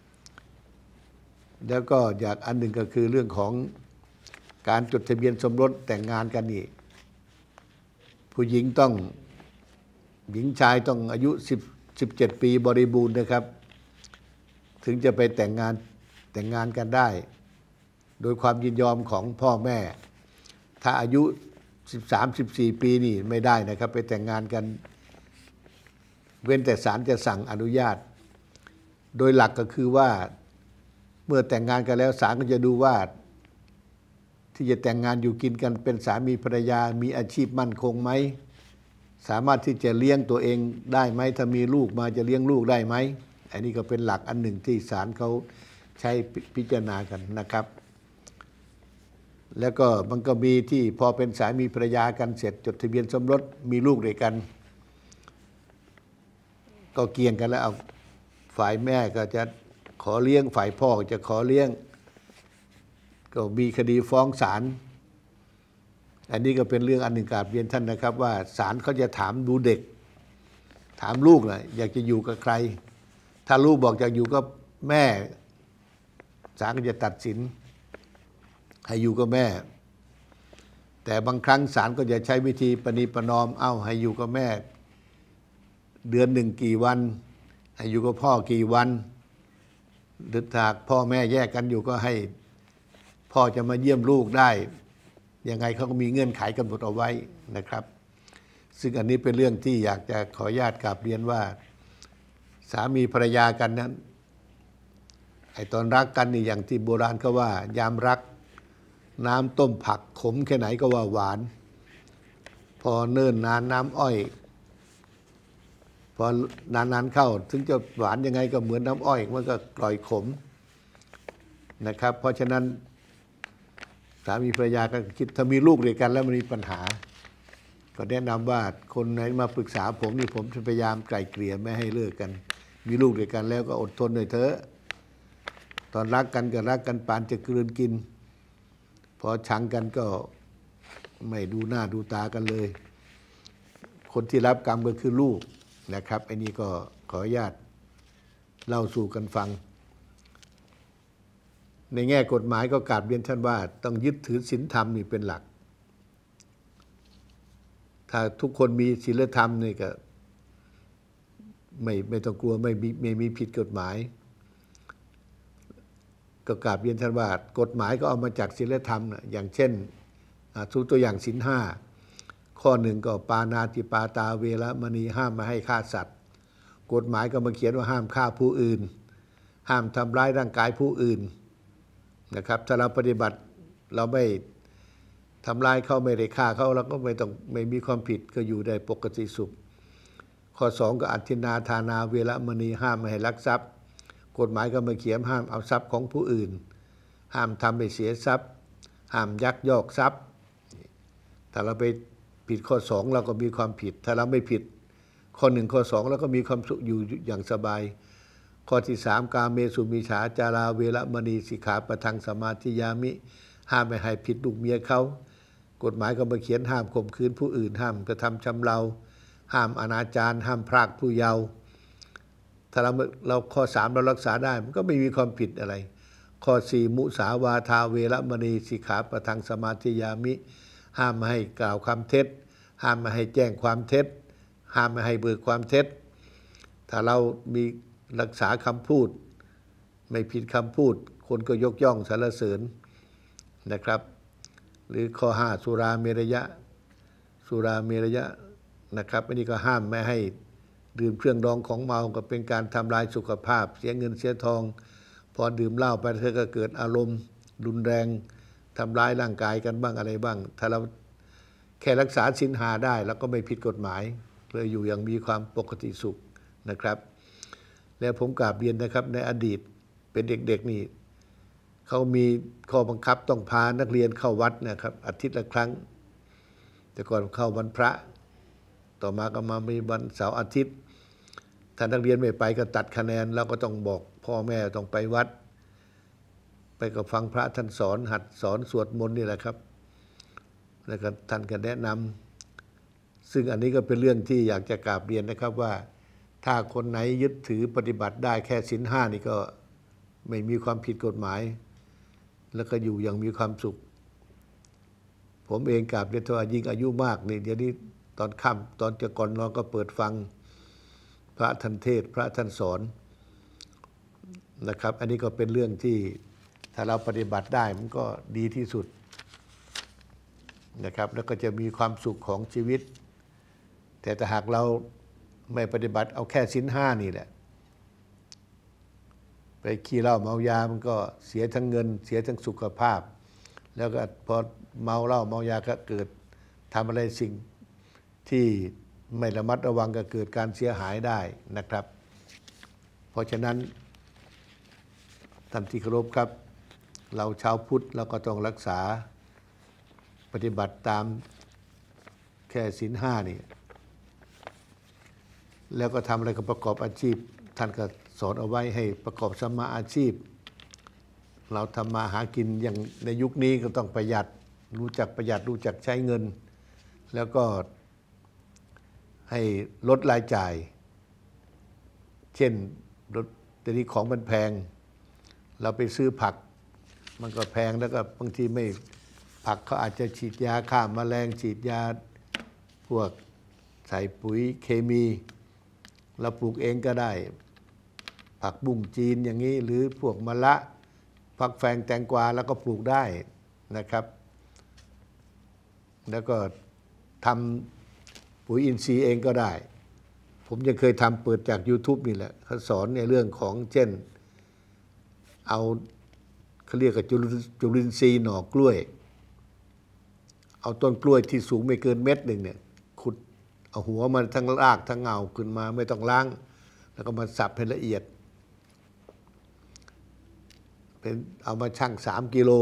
แล้วก็อยากอันหนึ่งก็คือเรื่องของการจดทะเบียนสมรสแต่งงานกันนี่ผู้หญิงหญิงชายต้องอายุ17 ปีบริบูรณ์นะครับถึงจะไปแต่งงานกันได้โดยความยินยอมของพ่อแม่ถ้าอายุ13-14 ปีนี่ไม่ได้นะครับไปแต่งงานกันเว้นแต่ศาลจะสั่งอนุญาตโดยหลักก็คือว่าเมื่อแต่งงานกันแล้วศาลก็จะดูว่าที่จะแต่งงานอยู่กินกันเป็นสามีภรรยามีอาชีพมั่นคงไหมสามารถที่จะเลี้ยงตัวเองได้ไหมถ้ามีลูกมาจะเลี้ยงลูกได้ไหมอันนี้ก็เป็นหลักอันหนึ่งที่ศาลเขาใช้พิจารณากันนะครับแล้วก็มันก็มีที่พอเป็นสามีภรรยากันเสร็จจดทะเบียนสมรสมีลูกด้วยกันก็เกี่ยงกันแล้วเอาฝ่ายแม่ก็จะขอเลี้ยงฝ่ายพ่อจะขอเลี้ยงก็มีคดีฟ้องศาลอันนี้ก็เป็นเรื่องอันหนึ่งกราบเรียนท่านนะครับว่าศาลเขาจะถามดูเด็กถามลูกนะอยากจะอยู่กับใครถ้าลูกบอกอยากอยู่กับแม่ศาลก็จะตัดสินให้อยู่กับแม่แต่บางครั้งศาลก็จะใช้วิธีประนีประนอมให้อยู่กับแม่เดือนหนึ่งกี่วันให้อยู่กับพ่อกี่วันหรือถ้าพ่อแม่แยกกันอยู่ก็ให้พ่อจะมาเยี่ยมลูกได้ยังไงเขาก็มีเงื่อนไขกำหนดเอาไว้นะครับซึ่งอันนี้เป็นเรื่องที่อยากจะขออนุญาตกราบเรียนว่าสามีภรรยากันนั้นตอนรักกันนี่อย่างที่โบราณเขาว่ายามรักน้ำต้มผักขมแค่ไหนก็ว่าหวานพอเนิ่นนานน้ำอ้อยพอนานๆเข้าถึงจะหวานยังไงก็เหมือนน้ำอ้อยมันก็กร่อยขมนะครับเพราะฉะนั้นสามีภรรยาก็คิดถ้ามีลูกด้วยกันแล้วมันมีปัญหาก็แนะนำว่าคนไหนมาปรึกษาผมนี่ผมจะพยายามไกล่เกลี่ยไม่ให้เลิกกันมีลูกด้วยกันแล้วก็อดทนหน่อยเถอะตอนรักกันก็รักกันปานจะกลืนกินพอชังกันก็ไม่ดูหน้าดูตากันเลยคนที่รับกรรมก็คือลูกนะครับอันนี้ก็ขออนุญาตเล่าสู่กันฟังในแง่กฎหมายก็กราบเรียนท่านว่าต้องยึดถือศีลธรรมนี่เป็นหลักถ้าทุกคนมีศีลธรรมนี่ก็ไม่ต้องกลัวไม่มีผิดกฎหมายก็กราบเรียนท่านว่ากฎหมายก็เอามาจากศีลธรรมนะอย่างเช่นทุกตัวอย่างศีลห้าข้อหนึ่งก็ปาณาติปาตาเวรมณีห้ามไม่ให้ฆ่าสัตว์กฎหมายก็มาเขียนว่าห้ามฆ่าผู้อื่นห้ามทำร้ายร่างกายผู้อื่นนะครับถ้าเราปฏิบัติเราไม่ทำลายเขาไม่ได้ฆ่าเขาเราก็ไม่มีความผิดก็อยู่ได้ปกติสุขข้อ2ก็อธินาทานาเวรมณีห้ามไม่ให้ลักทรัพย์กฎหมายก็มาเขียนห้ามเอาทรัพย์ของผู้อื่นห้ามทำให้เสียทรัพย์ห้ามยักยอกทรัพย์ถ้าเราไปผิดข้อ2เราก็มีความผิดถ้าเราไม่ผิดข้อ1ข้อ2เราก็มีความสุขอยู่อย่างสบายข้อที่3กาเมสุมิจฉาจาราเวรมณีสิกขาปะทังสมาธิยามิห้ามไม่ให้ผิดลูกเมียเขากฎหมายก็มาเขียนห้ามข่มขืนผู้อื่นห้ามกระทำชำเราห้ามอนาจารห้ามพรากผู้เยาว์ถ้าเราข้อ3เรารักษาได้มันก็ไม่มีความผิดอะไรข้อ4มุสาวาทาเวรมณีสิกขาปะทังสมาธิยามิห้ามไม่ให้กล่าวคำเท็จห้ามไม่ให้แจ้งความเท็จห้ามไม่ให้เบิกความเท็จถ้าเรามีรักษาคำพูดไม่ผิดคำพูดคนก็ยกย่องสรรเสริญนะครับหรือข้อ5สุราเมรยะนะครับอันนี้ก็ห้ามไม่ให้ดื่มเครื่องดองของเมาก็เป็นการทำลายสุขภาพเสียเงินเสียทองพอดื่มเหล้าไปเธอก็เกิดอารมณ์รุนแรงทำร้ายร่างกายกันบ้างอะไรบ้างถ้าเราแค่รักษาศีล5ได้แล้วก็ไม่ผิดกฎหมายเลยอยู่อย่างมีความปกติสุขนะครับแล้วผมกราบเรียนนะครับในอดีตเป็นเด็กๆนี่เขามีข้อบังคับต้องพานักเรียนเข้าวัดนะครับอาทิตย์ละครั้งแต่ก่อนเข้าวันพระต่อมาก็มามีวันเสาร์อาทิตย์ถ้านักเรียนไม่ไปก็ตัดคะแนนแล้วก็ต้องบอกพ่อแม่ต้องไปวัดไปก็ฟังพระท่านสอนหัดสอนสวดมนต์นี่แหละครับแล้วก็ท่านก็แนะนำซึ่งอันนี้ก็เป็นเรื่องที่อยากจะกราบเรียนนะครับว่าถ้าคนไหนยึดถือปฏิบัติได้แค่ศีล5นี่ก็ไม่มีความผิดกฎหมายแล้วก็อยู่อย่างมีความสุขผมเองกราบเรียนว่ายิ่งอายุมากนี่เดี๋ยวนี้ตอนค่ำตอนจะก่อนนอนก็เปิดฟังพระท่านเทศน์พระท่านสอนนะครับอันนี้ก็เป็นเรื่องที่ถ้าเราปฏิบัติได้มันก็ดีที่สุดนะครับแล้วก็จะมีความสุขของชีวิตแต่ถ้าหากเราไม่ปฏิบัติเอาแค่ศีล5นี่แหละไปขี้เหล้าเมายามันก็เสียทั้งเงินเสียทั้งสุขภาพแล้วก็พอเมาเหล้าเมายาก็เกิดทำอะไรสิ่งที่ไม่ระมัดระวังก็เกิดการเสียหายได้นะครับเพราะฉะนั้นท่านที่เคารพครับเราชาวพุทธเราก็ต้องรักษาปฏิบัติตามแค่ศีล5นี่แล้วก็ทำอะไรก็ประกอบอาชีพท่านก็สอนเอาไว้ให้ประกอบสัมมาอาชีพเราทำมาหากินอย่างในยุคนี้ก็ต้องประหยัดรู้จักประหยัดรู้จักใช้เงิน แล้วก็ให้ลดรายจ่ายเช่นรถเดี๋ยวนี้ของมันแพงเราไปซื้อผักมันก็แพงแล้วก็บางทีไม่ผักเขาอาจจะฉีดยาฆ่าแมลงฉีดยาพวกใส่ปุ๋ยเคมีเราปลูกเองก็ได้ผักบุ้งจีนอย่างนี้หรือพวกมะละผักแฟงแตงกวาแล้วก็ปลูกได้นะครับแล้วก็ทำปุ๋ยอินทรีย์เองก็ได้ผมยังเคยทำเปิดจาก YouTube นี่แหละเขาสอนในเรื่องของเช่นเอาเขาเรียกกับจุลินทรีย์หน่อกล้วยเอาต้นกล้วยที่สูงไม่เกินเม็ดหนึ่งเนี่ยขุดเอาหัวมันทั้งรากทั้งเงาขึ้นมาไม่ต้องล้างแล้วก็มาสับให้ละเอียดเป็นเอามาชั่ง3 กิโล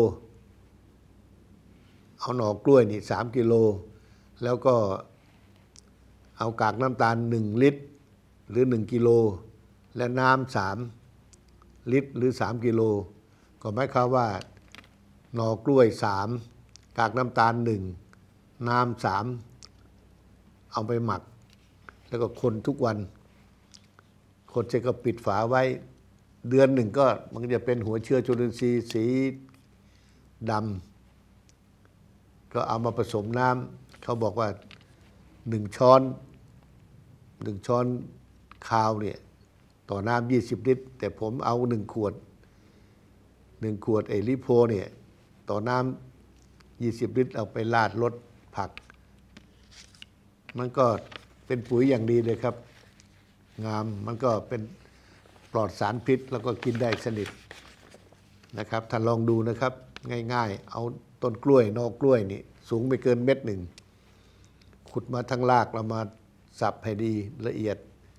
เอาหน่อกล้วยนี่3 กิโลแล้วก็เอากากน้ำตาล1 ลิตรหรือ1 กิโลและน้ำ3 ลิตรหรือ3 กิโลก็หมายความว่าหน่อกล้วย3กากน้ำตาล1น้ำ3เอาไปหมักแล้วก็คนทุกวันคนเสร็จก็ปิดฝาไว้เดือนหนึ่งก็มันจะเป็นหัวเชื้อจุลินทรีย์สีดำก็เอามาผสมน้ำเขาบอกว่า1 ช้อนคาวเนี่ยต่อน้ำ20 ลิตรแต่ผมเอา1 ขวดไอ้ลิโพเนี่ยต่อน้ำ20 ลิตรเอาไปราดรดผักมันก็เป็นปุ๋ยอย่างดีเลยครับงามมันก็เป็นปลอดสารพิษแล้วก็กินได้สนิทนะครับท่านลองดูนะครับง่ายๆเอาต้นกล้วยนอกกล้วยนี่สูงไม่เกินเม็ด 1ขุดมาทั้งรากเรามาสับให้ดีละเอียด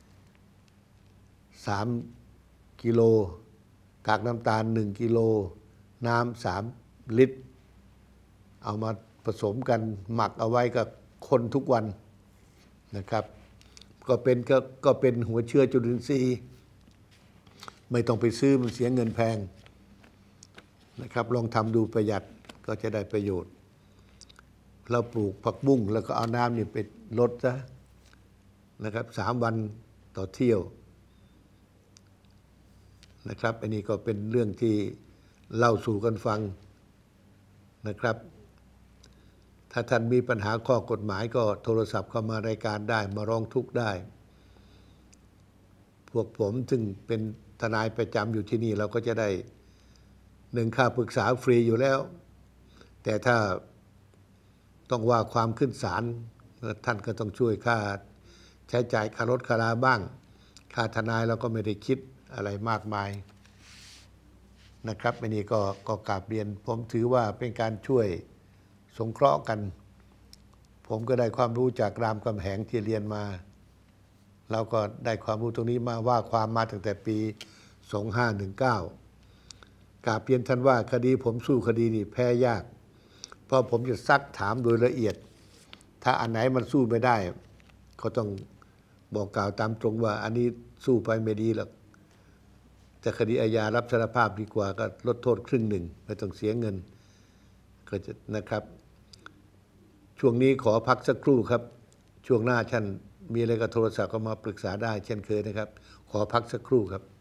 3 กิโลกากน้ำตาล1 กิโลน้ำ3 ลิตรเอามาผสมกันหมักเอาไว้กับคนทุกวันนะครับก็เป็นหัวเชื้อจุลินทรีย์ไม่ต้องไปซื้อมันเสียเงินแพงนะครับลองทำดูประหยัดก็จะได้ประโยชน์เราปลูกผักบุ้งแล้วก็เอาน้ำนี่ไปลดซะนะครับ3 วันต่อเที่ยวนะครับอันนี้ก็เป็นเรื่องที่เล่าสู่กันฟังนะครับถ้าท่านมีปัญหาข้อกฎหมายก็โทรศัพท์เข้ามารายการได้มาร้องทุกข์ได้พวกผมซึ่งเป็นทนายประจำอยู่ที่นี่เราก็จะได้1 ค่าปรึกษาฟรีอยู่แล้วแต่ถ้าต้องว่าความขึ้นศาลท่านก็ต้องช่วยค่าใช้จ่ายค่ารถค่าราบ้างค่าทนายเราก็ไม่ได้คิดอะไรมากมายนะครับอันนี้ก็กราบเรียนผมถือว่าเป็นการช่วยสงเคราะห์กันผมก็ได้ความรู้จากรามคำแหงที่เรียนมาเราก็ได้ความรู้ตรงนี้มาว่าความมาตั้งแต่ปี2519กราบเรียนท่านว่าคดีผมสู้คดีนี้แพ้ยากเพราะผมจะซักถามโดยละเอียดถ้าอันไหนมันสู้ไม่ได้ก็ต้องบอกกล่าวตามตรงว่าอันนี้สู้ไปไม่ดีหรอกแต่คดีอาญารับสารภาพดีกว่าก็ลดโทษ1/2ไม่ต้องเสียเงินก็จะนะครับช่วงนี้ขอพักสักครู่ครับช่วงหน้าท่านมีอะไรก็โทรศัพท์ก็มาปรึกษาได้เช่นเคยนะครับขอพักสักครู่ครับ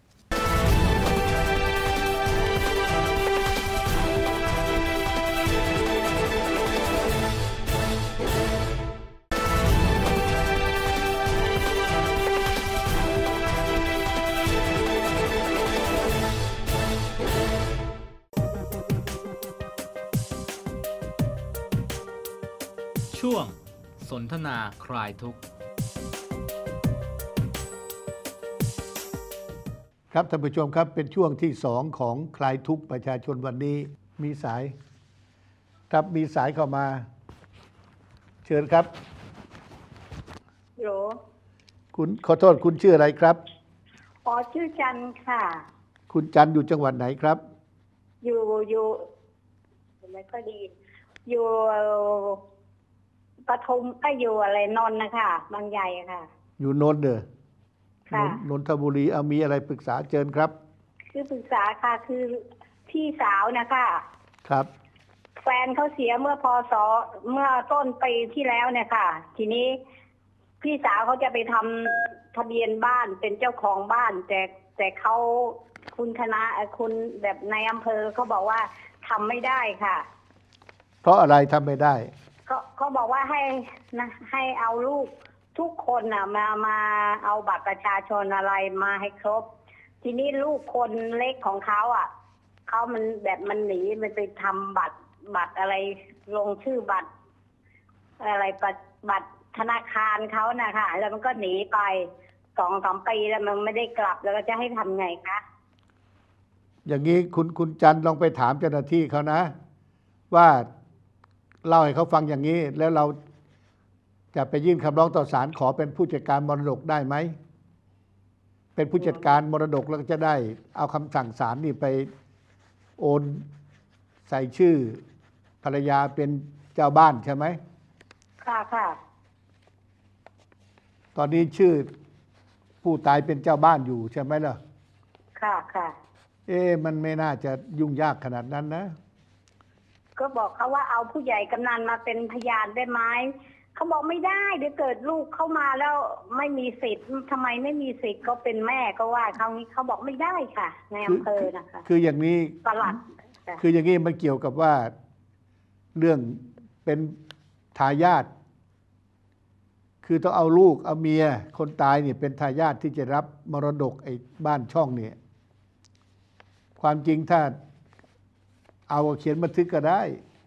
ช่วงสนทนาคลายทุกข์ครับท่านผู้ชมครับเป็นช่วงที่2ของคลายทุกข์ประชาชนวันนี้มีสายครับมีสายเข้ามาเชิญครับโหลคุณขอโทษคุณชื่ออะไรครับอ๋อชื่อจันค่ะคุณจันอยู่จังหวัดไหนครับอยู่ไม่ค่อยดีอยู่ปทุมก็อยู่อะไรนนท์นะคะบางใหญ่ค่ะอยู่นนท์เด้อค่ะนนทบุรีเอามีอะไรปรึกษาเชิญครับคือปรึกษาค่ะคือพี่สาวนะคะครับแฟนเขาเสียเมื่อเมื่อต้นปีที่แล้วเนี่ยค่ะ ทีนี้พี่สาวเขาจะไปทำทะเบียนบ้านเป็นเจ้าของบ้านแต่เขาคุณแบบในอำเภอเขาบอกว่าทำไม่ได้ค่ะเพราะอะไรทำไม่ได้เขาบอกว่าให้เอาลูกทุกคนน่ะมาเอาบัตรประชาชนอะไรมาให้ครบ ทีนี้ลูกคนเล็กของเขาเขามันหนีมันไปทำบัตรอะไรลงชื่อบัตรอะไรบัตรธนาคารเขานะคะแล้วมันก็หนีไป2-3 ปีแล้วมันไม่ได้กลับแล้วก็จะให้ทำไงคะอย่างนี้คุณจันลองไปถามเจ้าหน้าที่เขานะ ว่าเล่าให้เขาฟังอย่างนี้แล้วเราจะไปยื่นคำร้องต่อศาลขอเป็นผู้จัดการมรดกได้ไหมเป็นผู้จัดการมรดกแล้วก็จะได้เอาคำสั่งศาลนี่ไปโอนใส่ชื่อภรรยาเป็นเจ้าบ้านใช่ไหมค่ะตอนนี้ชื่อผู้ตายเป็นเจ้าบ้านอยู่ใช่ไหมล่ะค่ะมันไม่น่าจะยุ่งยากขนาดนั้นนะก็บอกเขาว่าเอาผู้ใหญ่กำนันมาเป็นพยานได้ไหมเขาบอกไม่ได้เดี๋ยวเกิดลูกเข้ามาแล้วไม่มีสิทธิ์ทำไมไม่มีสิทธิ์ก็เป็นแม่ก็ว่าเขาบอกไม่ได้ค่ะในอำเภอนะคะคืออย่างนี้ปลัดคืออย่างนี้มันเกี่ยวกับว่าเรื่องเป็นทายาทคือต้องเอาลูกเอาเมียคนตายเนี่ยเป็นทายาทที่จะรับมรดกไอ้บ้านช่องเนี่ยความจริงถ้าเอาเขียนบันทึกก็ได้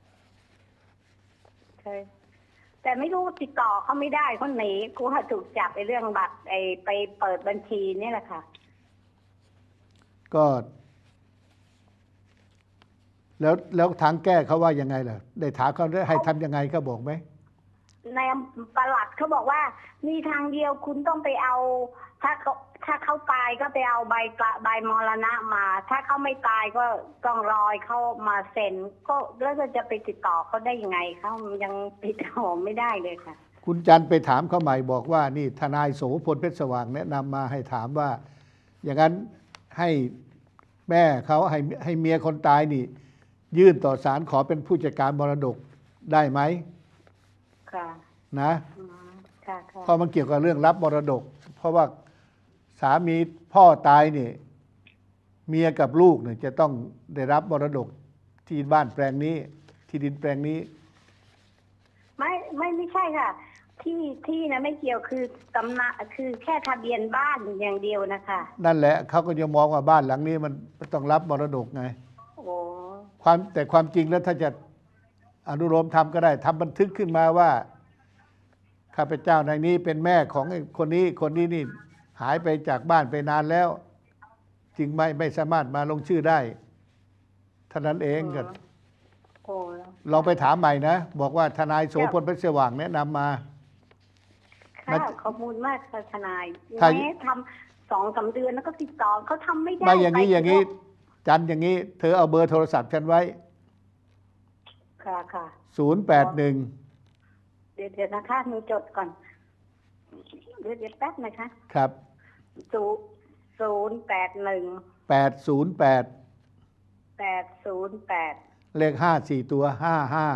ใช่แต่ไม่รู้ติดต่อเขาไม่ได้เขาหนีกูว่าถูกจับในเรื่องบัตรไปเปิดบัญชีนี่แหละค่ะก็แล้วทางแก้เขาว่ายังไงล่ะได้ถามเขาได้ให้ทำยังไงเขาบอกไหมในปลัดเขาบอกว่ามีทางเดียวคุณต้องไปเอาถ้าเขาตายก็ไปเอาใบมรณะมาถ้าเขาไม่ตายก็ต้องรอเขามาเซ็นก็แล้วจะไปติดต่อเขาได้ยังไงเขายังติดต่อไม่ได้เลยค่ะคุณจันไปถามเขาใหม่บอกว่านี่ทนายโสพลเพชรสว่างแนะนำมาให้ถามว่าอย่างนั้นให้แม่เขาให้เมียคนตายนี่ยื่นต่อศาลขอเป็นผู้จัดการมรดกได้ไหมค่ะนะเพราะมันเกี่ยวกับเรื่องรับมรดกเพราะว่าสามีพ่อตายเนี่ยเมียกับลูกเนี่ยจะต้องได้รับมรดกที่บ้านแปลงนี้ที่ดินแปลงนี้ไม่ใช่ค่ะที่นะไม่เกี่ยวคือกำนันคือแค่ทะเบียนบ้านอย่างเดียวนะคะนั่นแหละเขาก็จะมองว่าบ้านหลังนี้มันต้องรับมรดกไงแต่ความจริงแล้วถ้าจะอนุโลมทำก็ได้ทำบันทึกขึ้นมาว่าข้าพเจ้าในนี้เป็นแม่ของคนนี้นี่หายไปจากบ้านไปนานแล้วจึงไม่สามารถมาลงชื่อได้เท่านั้นเองกันลองไปถามใหม่นะบอกว่าทนายโสพลเพชรสว่างแนะนำมาค่ะขอบคุณมากค่ะทนายแม้ทำ2-3 เดือนแล้วก็ติดต่อเขาทำไม่ได้อย่างนี้จันอย่างนี้เธอเอาเบอร์โทรศัพท์ฉันไว้ค่ะ 081 เดี๋ยวนะคะหนูจดก่อนเดี๋ยวแป๊บนะคะครับ 081 808เลข54 ตัว5555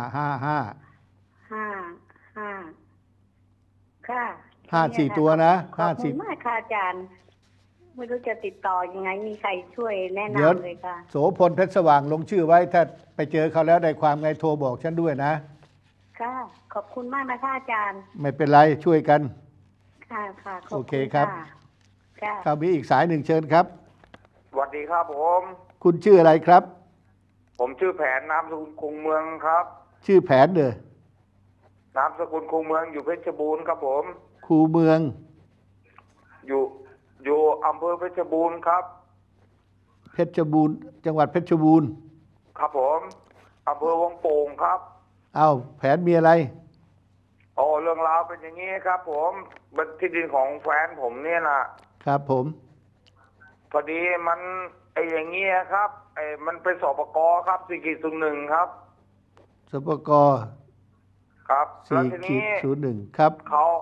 ค่ะ 54 ตัวนะขอบคุณมากค่ะอาจารย์ไม่รู้จะติดต่อยังไงมีใครช่วยแนะนำเลยค่ะโสพลเพชรสว่างลงชื่อไว้ถ้าไปเจอเขาแล้วได้ความไงโทรบอกฉันด้วยนะค่ะขอบคุณมากนะคะอาจารย์ไม่เป็นไรช่วยกันค่ะโอเคครับครับมีอีกสายหนึ่งเชิญครับสวัสดีครับผมคุณชื่ออะไรครับผมชื่อแผนนามสกุลคงเมืองครับชื่อแผนเด้อนามสกุลคงเมืองอยู่เพชรบูรณ์ครับผมคูเมืองอยู่อำเภอเพชรบูรณ์ครับเพชรบูรณ์จังหวัดเพชรบูรณ์ครับผมอำเภอวังโป่งครับเอาแผนมีอะไรเรื่องราวเป็นอย่างนี้ครับผมเป็นที่ดินของแฟนผมเนี่ยนะครับผมพอดีมันอย่างเงี้ยครับมันเป็นสปก.ครับ4-01ครับสปก. ครับแล้วทีนี้ 4-01ครับ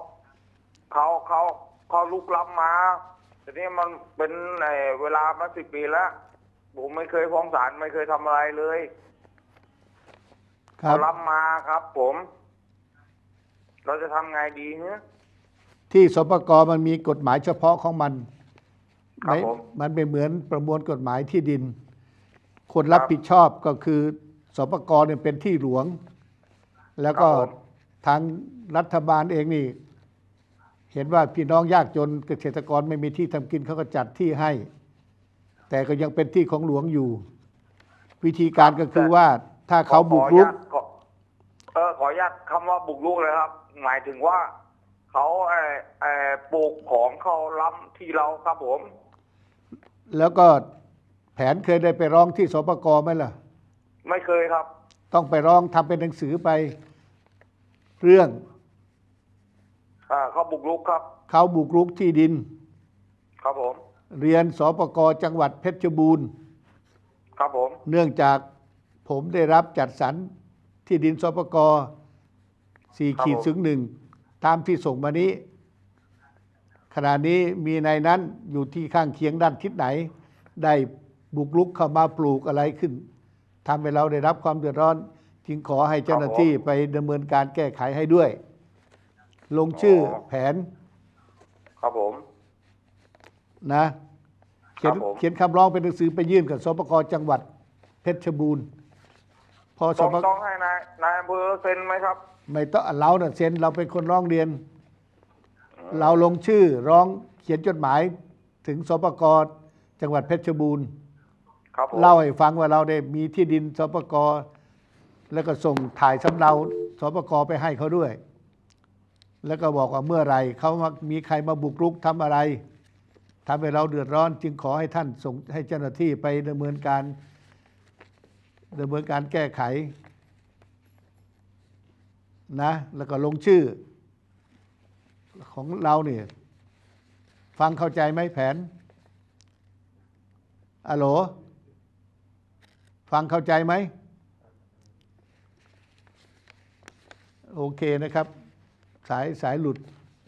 เขาลุกล้ำมาทีนี้มันเป็นเวลามา10 ปีแล้วผมไม่เคยฟ้องศาลไม่เคยทำอะไรเลยเขารับมาครับผมเราจะทำไงดีฮะที่สปก.มันมีกฎหมายเฉพาะของมันครับผมมันเป็นเหมือนประมวลกฎหมายที่ดิน คนรับผิดชอบก็คือสปก.เนี่ยเป็นที่หลวง แล้วก็ทางรัฐบาลเองนี่เห็นว่าพี่น้องยากจนเกษตรกรไม่มีที่ทำกินเขาก็จัดที่ให้ แต่ก็ยังเป็นที่ของหลวงอยู่ วิธีการก็คือว่าถ้าเขาบุกรุกขออนุญาตคำว่าบุกรุกเลยครับ หมายถึงว่าเขาปลูกของเขาล้ำที่เราครับผมแล้วก็แผนเคยได้ไปร้องที่สปก.ไหมล่ะไม่เคยครับต้องไปร้องทำเป็นหนังสือไปเรื่องเขาบุกรุกครับเขาบุกรุกที่ดินครับผมเรียนสปก.จังหวัดเพชรบูรณ์ครับผมเนื่องจากผมได้รับจัดสรรที่ดินสปก4/1ตามที่ส่งมานี้ขณะนี้มีในนั้นอยู่ที่ข้างเคียงด้านทิศไหนได้บุกรุกเข้ามาปลูกอะไรขึ้นทำให้เราได้รับความเดือดร้อนจึงขอให้เจ้าหน้าที่ไปดำเนินการแก้ไขให้ด้วยลงชื่อแผนครับผมนะเขียนคำร้องเป็นหนังสือไปยื่นกับสปก.จังหวัดเพชรบูรณ์พอต้องให้นายอำเภอเซ็นไหมครับไม่ต้องเราเนี่ยเซ็นเราเป็นคนร้องเรียนเราลงชื่อร้องเขียนจดหมายถึงสปก.จังหวัดเพชรบูรณ์เล่าให้ฟังว่าเราได้มีที่ดินสปก.แล้วก็ส่งถ่ายสำเนาสปก.ไปให้เขาด้วยแล้วก็บอกว่าเมื่อไหร่เขามีใครมาบุกรุกทำอะไรทำให้เราเดือดร้อนจึงขอให้ท่านส่งให้เจ้าหน้าที่ไปดำเนินการแก้ไขนะแล้วก็ลงชื่อของเราเนี่ยฟังเข้าใจไหมแผนอะโหลฟังเข้าใจไหมโอเคนะครับสายหลุด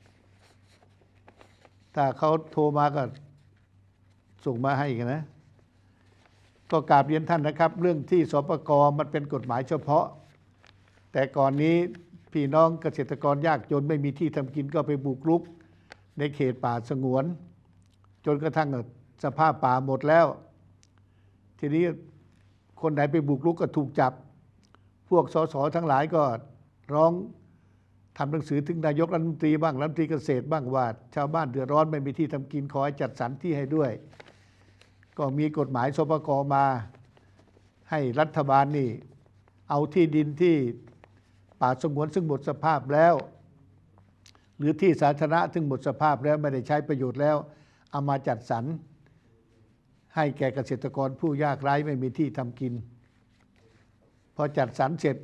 ถ้าเขาโทรมาก็ส่งมาให้กันนะก็กราบเรียนท่านนะครับเรื่องที่สปก.มันเป็นกฎหมายเฉพาะแต่ก่อนนี้พี่น้องเกษตรกรยากจนไม่มีที่ทำกินก็ไปบุกรุกในเขตป่าสงวนจนกระทั่งสภาพป่าหมดแล้วทีนี้คนไหนไปบุกรุกก็ถูกจับพวกสสทั้งหลายก็ร้องทำหนังสือถึงนายกรัฐมนตรีบ้างรัฐมนตรีเกษตรบ้างว่าชาวบ้านเดือดร้อนไม่มีที่ทำกินขอให้จัดสรรที่ให้ด้วยก็มีกฎหมายสปก.มาให้รัฐบาลนี่เอาที่ดินที่ป่าสงวนซึ่งหมดสภาพแล้วหรือที่สาธารณะซึ่งหมดสภาพแล้วไม่ได้ใช้ประโยชน์แล้วเอามาจัดสรรให้แก่เกษตรกรผู้ยากไร้ไม่มีที่ทำกินพอจัดสรรเสร็จ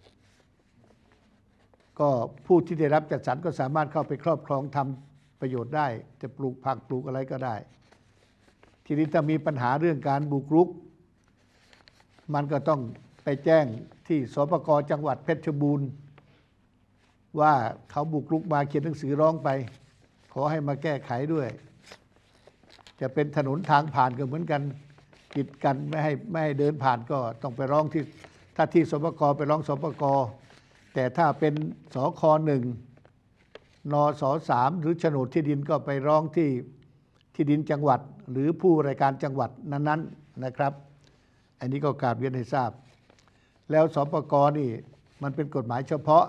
ก็ผู้ที่ได้รับจัดสรรก็สามารถเข้าไปครอบครองทำประโยชน์ได้จะปลูกผักปลูกอะไรก็ได้ทีนี้ถ้ามีปัญหาเรื่องการบุกรุกมันก็ต้องไปแจ้งที่สปก.จังหวัดเพชรบูรณ์ว่าเขาบุกรุกมาเขียนหนังสือร้องไปขอให้มาแก้ไขด้วยจะเป็นถนนทางผ่านก็เหมือนกันปิดกันไม่ให้เดินผ่านก็ต้องไปร้องที่ถ้าที่สปก.ไปร้องสปก.แต่ถ้าเป็นสค.1 นส.3 หรือโฉนดที่ดินก็ไปร้องที่ดินจังหวัดหรือผู้ราชการจังหวัดนั้นๆนะครับอันนี้ก็กราบเรียนให้ทราบแล้วสปก.นี่มันเป็นกฎหมายเฉพาะ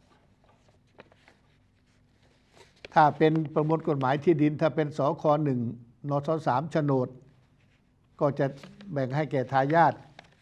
ถ้าเป็นประมวลกฎหมายที่ดินถ้าเป็นสค.1 นส.3 โฉนดก็จะแบ่งให้แก่ทายาท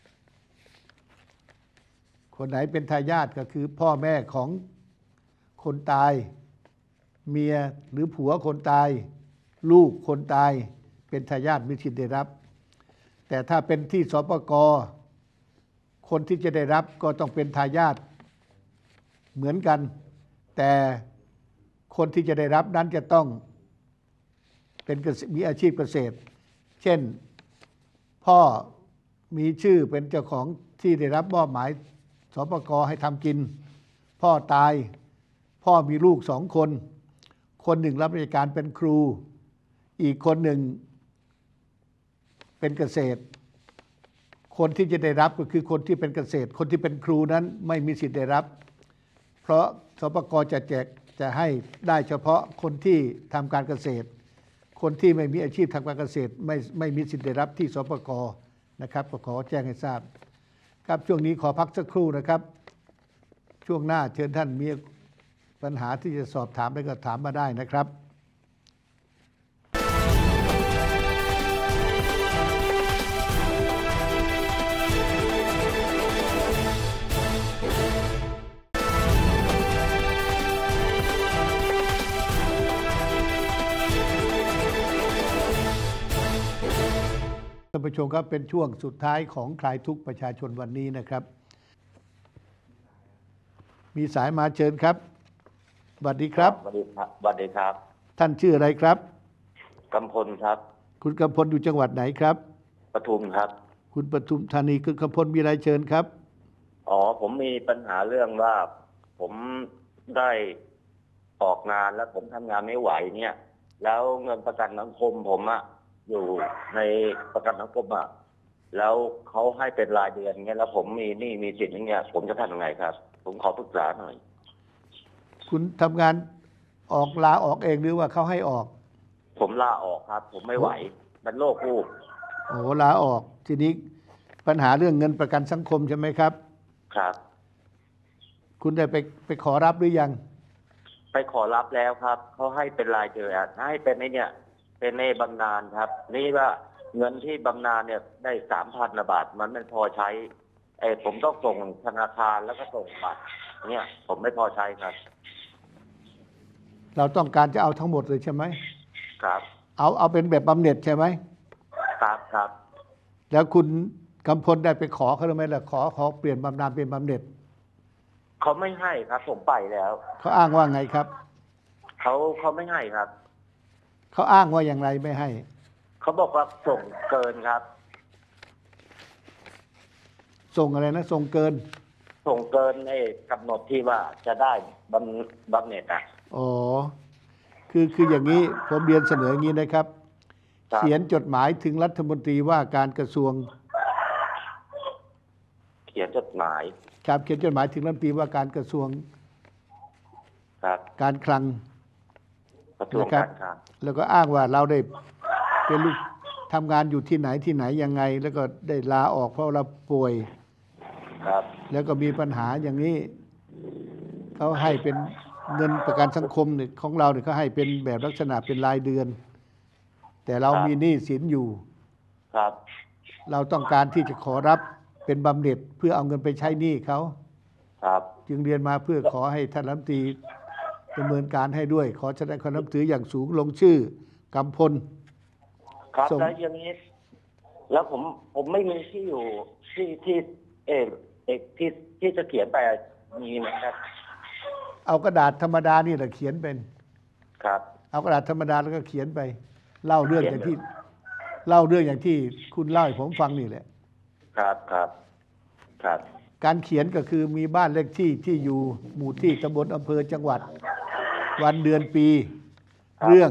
คนไหนเป็นทายาทก็คือพ่อแม่ของคนตายเมียหรือผัวคนตายลูกคนตายเป็นทายาทมีสิทธิ์ได้รับแต่ถ้าเป็นที่สปก.คนที่จะได้รับก็ต้องเป็นทายาทเหมือนกันแต่คนที่จะได้รับนั้นจะต้องเป็นมีอาชีพเกษตรเช่นพ่อมีชื่อเป็นเจ้าของที่ได้รับมอบหมายสปก.ให้ทำกินพ่อตายพ่อมีลูก2 คนคนหนึ่งรับราชการเป็นครูอีกคนหนึ่งเป็นเกษตรคนที่จะได้รับก็คือคนที่เป็นเกษตร คนที่เป็นครูนั้นไม่มีสิทธิ์ได้รับ เพราะสปก.จะให้ได้เฉพาะคนที่ทำการเกษตร คนที่ไม่มีอาชีพทางการเกษตรไม่มีสิทธิ์ได้รับที่สปก.นะครับก็ขอแจ้งให้ทราบครับช่วงนี้ขอพักสักครู่นะครับช่วงหน้าเชิญท่านมีปัญหาที่จะสอบถามได้ก็ถามมาได้นะครับท่านผู้ชมครับเป็นช่วงสุดท้ายของคลายทุกข์ประชาชนวันนี้นะครับมีสายมาเชิญครับสวัสดีครับสวัสดีครับสวัสดีครับท่านชื่ออะไรครับกำพลครับคุณกำพลอยู่จังหวัดไหนครับปทุมครับคุณปทุมธานีคุณกำพลมีอะไรเชิญครับผมมีปัญหาเรื่องว่าผมได้ออกงานแล้วผมทำงานไม่ไหวเนี่ยแล้วเงินประกันสังคมผมอยู่ในประกันสังคมแล้วเขาให้เป็นรายเดือนเงี้ยแล้วผมมีหนี้มีสินอย่างเงี้ยผมจะทำยังไงครับผมขอปรึกษาหน่อยคุณทำงานลาออกเองหรือว่าเขาให้ออกผมลาออกครับผมไม่ไหวเป็นโรควูบลาออกทีนี้ปัญหาเรื่องเงินประกันสังคมใช่ไหมครับครับคุณได้ไปขอรับหรือยังไปขอรับแล้วครับเขาให้เป็นรายเดือนให้เป็นเนี่ยเป็นในบำนาญครับนี่ว่าเงินที่บำนาญเนี่ยได้3,000 บาทมันไม่พอใช้ผมต้องส่งธนาคารแล้วก็ส่งบัตรเนี่ยผมไม่พอใช้ครับเราต้องการจะเอาทั้งหมดเลยใช่ไหมครับเอาเป็นแบบบำเหน็จใช่ไหมครับแล้วคุณกำพลได้ไปขอเขาหรือไม่ล่ะขอเปลี่ยนบำนาญเป็นบำเหน็จเขาไม่ให้ครับผมไปแล้วเขาอ้างว่าไงครับเขาไม่ให้ครับเขาอ้างว่าอย่างไรไม่ให้เขาบอกว่าส่งเกินครับส่งอะไรนะส่งเกินกำหนดที่ว่าจะได้บำเหน็จคืออย่างนี้ผมเรียนเสนออย่างนี้นะครับเขียนจดหมายถึงรัฐมนตรีว่าการกระทรวงเขียนจดหมายครับเขียนจดหมายถึงรัฐมนตรีว่าการกระทรวงการคลังนะครับแล้วก็อ้างว่าเราได้เป็นลูกทำงานอยู่ที่ไหนยังไงแล้วก็ได้ลาออกเพราะเราป่วยแล้วก็มีปัญหาอย่างนี้เขาให้เป็นเงินประกันสังคมเนี่ยของเราเนี่ยเขาให้เป็นแบบลักษณะเป็นรายเดือนแต่เรามีหนี้สินอยู่เราต้องการที่จะขอรับเป็นบำเหน็จเพื่อเอาเงินไปใช้หนี้เขาจึงเรียนมาเพื่อขอให้ท่านรัฐมนตรีดำเนินการให้ด้วยขอแสดงความนับถืออย่างสูงลงชื่อกำพลครับแล้วอย่างนี้แล้วผมไม่มีที่อยู่ที่จะเขียนไปมีไหมครับเอากระดาษธรรมดานี่แหละเขียนเป็นครับเอากระดาษธรรมดาแล้วก็เขียนไปเล่าเรื่องอย่างที่คุณเล่าให้ผมฟังนี่แหละครับการเขียนก็คือมีบ้านเลขที่อยู่หมู่ที่ตำบลอำเภอจังหวัดวันเดือนปีเรื่อง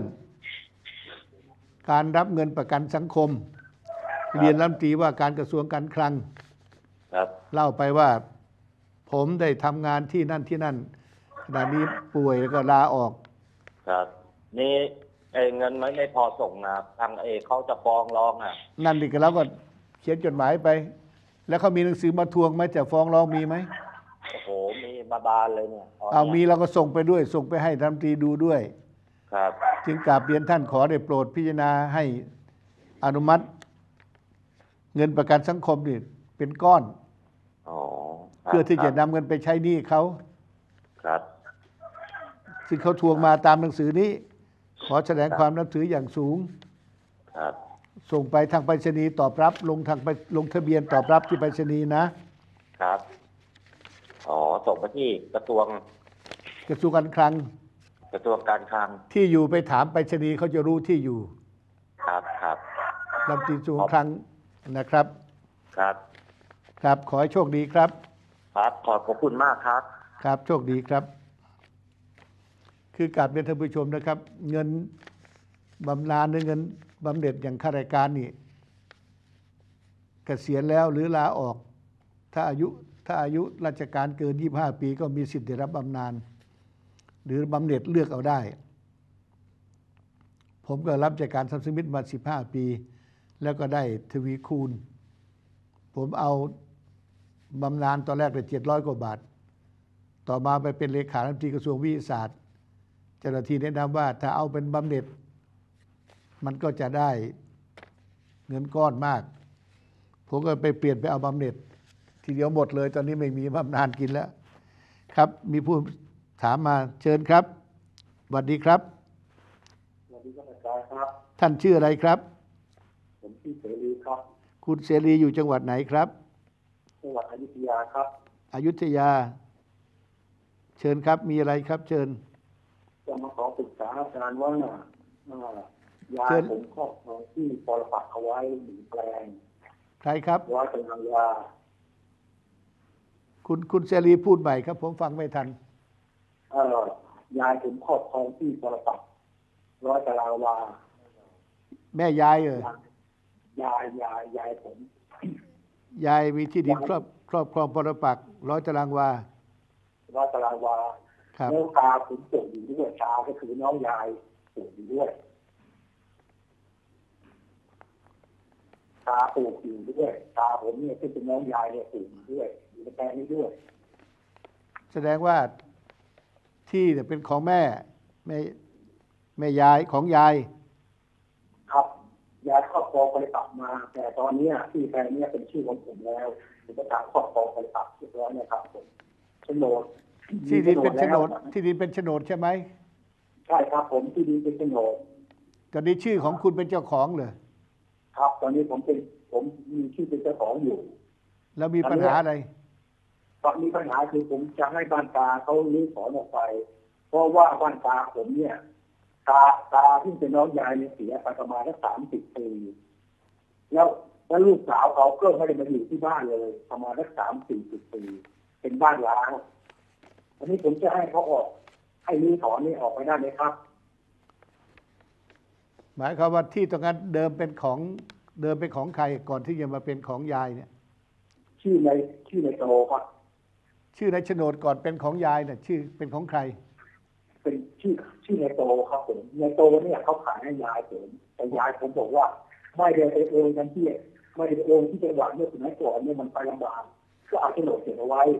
การรับเงินประกันสังคมเรียนรัฐมนตรีว่าการกระทรวงการคลังเล่าไปว่าผมได้ทำงานที่นั่นขณะนี้ป่วยแล้วก็ลาออกครับนี่เงินไม่พอส่งนะทางเขาจะฟ้องร้องนั่นดิก็แล้วก็เขียนจดหมายไปแล้วเขามีหนังสือมาทวงไหมจะฟ้องร้องมีไหมโอ้โหมีบานเลยเนี่ยมีเราก็ส่งไปด้วยส่งไปให้รัฐมนตรีดูด้วยครับจึงกราบเรียนท่านขอได้โปรดพิจารณาให้อนุมัติเงินประกันสังคมนี่เป็นก้อนเพื่อที่จะนำเงินไปใช้หนี้เขาครับซึ่งเขาทวงมาตามหนังสือนี้ขอแสดงความนับถืออย่างสูงครับส่งไปทางไปรษณีย์ตอบรับลงทะเบียนตอบรับที่ไปรษณีย์นะครับส่งไปที่กระทรวงการคลังที่อยู่ไปถามไปรษณีย์เขาจะรู้ที่อยู่ครับรัฐมนตรีกระทรวงการคลังนะครับครับขอให้โชคดีครับขอบคุณมากครับโชคดีครับคือกราบเรียนท่านผู้ชมนะครับเงินบำนาญหรือเงินบำเหน็จอย่างข้าราชการนี่เกษียณแล้วหรือลาออกถ้าอายุราชการเกิน25 ปีก็มีสิทธิ์ได้รับบำนาญหรือบำเหน็จเลือกเอาได้ผมก็รับราชการทำสมิทมา15 ปีแล้วก็ได้ทวีคูณผมเอาบำนาญตอนแรกได้700 กว่าบาทต่อมาไปเป็นเลขาธิการกระทรวงวิทยาศาสตร์เจ้าหน้าที่แนะนำว่าถ้าเอาเป็นบำเหน็จมันก็จะได้เงินก้อนมากผมก็ไปเปลี่ยนไปเอาบำเหน็จทีเดียวหมดเลยตอนนี้ไม่มีบำนาญกินแล้วครับมีผู้ถามมาเชิญครับสวัสดีครับสวัสดีครับอาจารย์ครับท่านชื่ออะไรครับผมชื่อเสรีครับคุณเสรีอยู่จังหวัดไหนครับจังหวัดอยุธยาครับอยุธยาเชิญครับมีอะไรครับเชิญจะมาขอปรึกษาอาจารย์ว่ายาผมครอบครองที่ปรปักษ์เอาไว้1 แปลงใครครับว่าเป็นทางยาคุณเสรีพูดใหม่ครับผมฟังไม่ทันยายผมครอบครองที่ปรปักษ์100 ตารางวาแม่ยายยายผมยายมีที่ดินครอบครองปรปักษ์100 ตารางวา 100 ตารางวาแล้วตาผมปลูกอยู่ด้วยตาก็คือน้องยายปลูกอยู่ด้วยตาปลูกอยู่ด้วยตาผมเนี่ยที่เป็นน้องยายเนี่ยปลูกอยู่ด้วยอยู่ในแปลงนี้ด้วยแสดงว่าที่เนี่ยเป็นของแม่ยายของยายครับยายครอบครองปรปักษ์มาแต่ตอนนี้ที่แปลงนี้เป็นชื่อของผมแล้วผมก็ตามครอบครองปรปักษ์เรียบร้อยนะครับผมโฉนดที่ดินเป็นโฉนดที่ดินเป็นโฉนดใช่ไหมใช่ครับผมที่ดินเป็นโฉนดตอนนี้ชื่อของคุณเป็นเจ้าของเหรอครับตอนนี้ผมมีชื่อเป็นเจ้าของอยู่แล้วมีปัญหาอะไรตอนนี้ปัญหาคือผมจะให้บ้านตาเขารื้อถอนออกไปเพราะว่าบ้านตาผมเนี่ยตาที่เป็นน้องยายเนี่ยเสียไปประมาณ30 ปีแล้วลูกสาวเขาก็ไม่ได้มาอยู่ที่บ้านเลยประมาณ30-40 ปีเป็นบ้านร้างอันนี้ผมจะให้เขาออกให้รื้อถอนนี่ออกไปได้ไหมครับหมายความว่าที่ตรงนั้นเดิมเป็นของใครก่อนที่จะมาเป็นของยายเนี่ยชื่อในโตครับชื่อในโฉนดก่อนเป็นของยายเนี่ยชื่อเป็นของใครเป็นชื่อในโตครับผมในโตเนี่ยเขาขายให้ยายผมแต่ยายผมบอกว่าไม่ได้ไปโอนกันที่ไม่ได้โอนที่จังหวัดเมื่อสมัยก่อนเนี่ยมันไปลำบากก็เอาโฉนดเก็บเอาไว้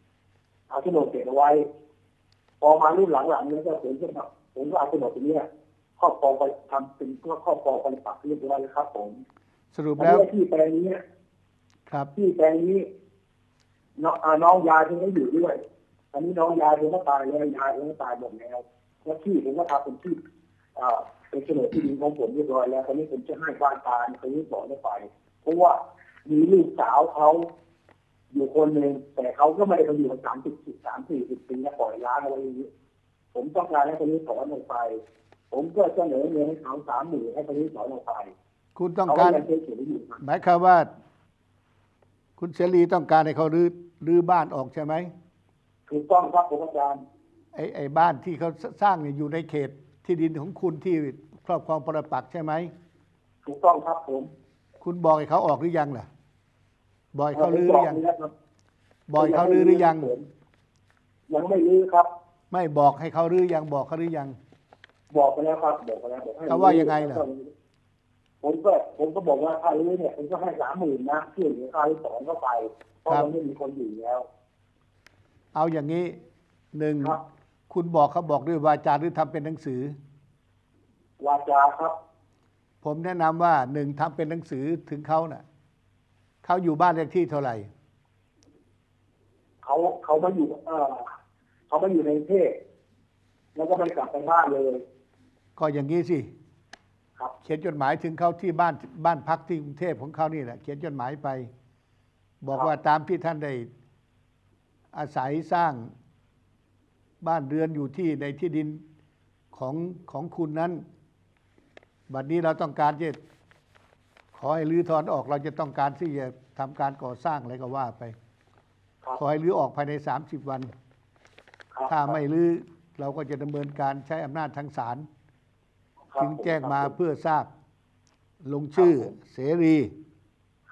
พอมารุ่นหลังๆเนี่ยก็ผมก็เอาโฉนดตรงนี้ครอบครองไปทำเป็นก็ครอบครองปรปักษ์เรียบร้อยแล้วครับผมสรุปแล้วที่แปลงนี้ครับที่แปลงนี้น้องยายที่เขาอยู่ด้วยอันนี้น้องยายเขาก็ตายแล้วยายเขาก็ตายหมดแล้วแล้วที่ผมก็ทำเป็นที่เป็นโฉนดที่ดินของผมเรียบร้อยแล้วตอนนี้ผมจะให้บ้านตาเขายึดบ่อได้ไปเพราะว่ามีลูกสาวเขาอยู่คนหนึ่งแต่เขาก็ไม่ได้ไปอยู่30-40 ปีแล้วปล่อยล้างเอาไว้อย่างนี้ผมต้องการให้คนนี้ถอนออกไปผมก็เสนอเงินให้เขา30,000ให้คนนี้ถอนออกไปคุณต้องการหมายความว่าคุณเสรีต้องการให้เขารื้อบ้านออกใช่ไหมถูกต้องครับผมอาจารย์ไอ้บ้านที่เขาสร้างเนี่ยอยู่ในเขตที่ดินของคุณที่ครอบครองปรปักษ์ใช่ไหมถูกต้องครับผมคุณบอกให้เขาออกหรือยังล่ะบอกให้เขารื้อหรือยังบอกให้เขารื้อหรือยังยังไม่รื้อครับไม่บอกให้เขารื้อยังบอกเขารื้อยังบอกไปแล้วครับบอกไปแล้วบอกให้เขาว่ายังไงล่ะผมก็บอกว่าค่ารื้อเนี่ยผมก็ให้30,000นะที่เหลือค่ารื้อถอนเข้าไปเพราะมันไม่มีคนอยู่แล้วเอาอย่างนี้1คุณบอกเขาบอกด้วยวาจาหรือทำเป็นหนังสือวาจาครับผมแนะนำว่า1ทำเป็นหนังสือถึงเขาน่ะเขาอยู่บ้านเลขที่เท่าไหร่เขามาอยู่ในกรุงเทพแล้วก็ไม่กลับไปบ้านเลยก็อย่างนี้สิเขียนจดหมายถึงเขาที่บ้านพักที่กรุงเทพของเขานี่แหละเขียนจดหมายไปบอกว่าตามที่ท่านได้อาศัยสร้างบ้านเรือนอยู่ที่ในที่ดินของคุณนั้นบัดนี้เราต้องการจะขอให้รื้อถอนออกเราจะต้องการที่จะทำการก่อสร้างอะไรก็ว่าไปขอให้รื้อออกภายใน30 วันถ้าไม่รื้อเราก็จะดำเนินการใช้อำนาจทางศาลจึงแจ้งมาเพื่อทราบลงชื่อเสรี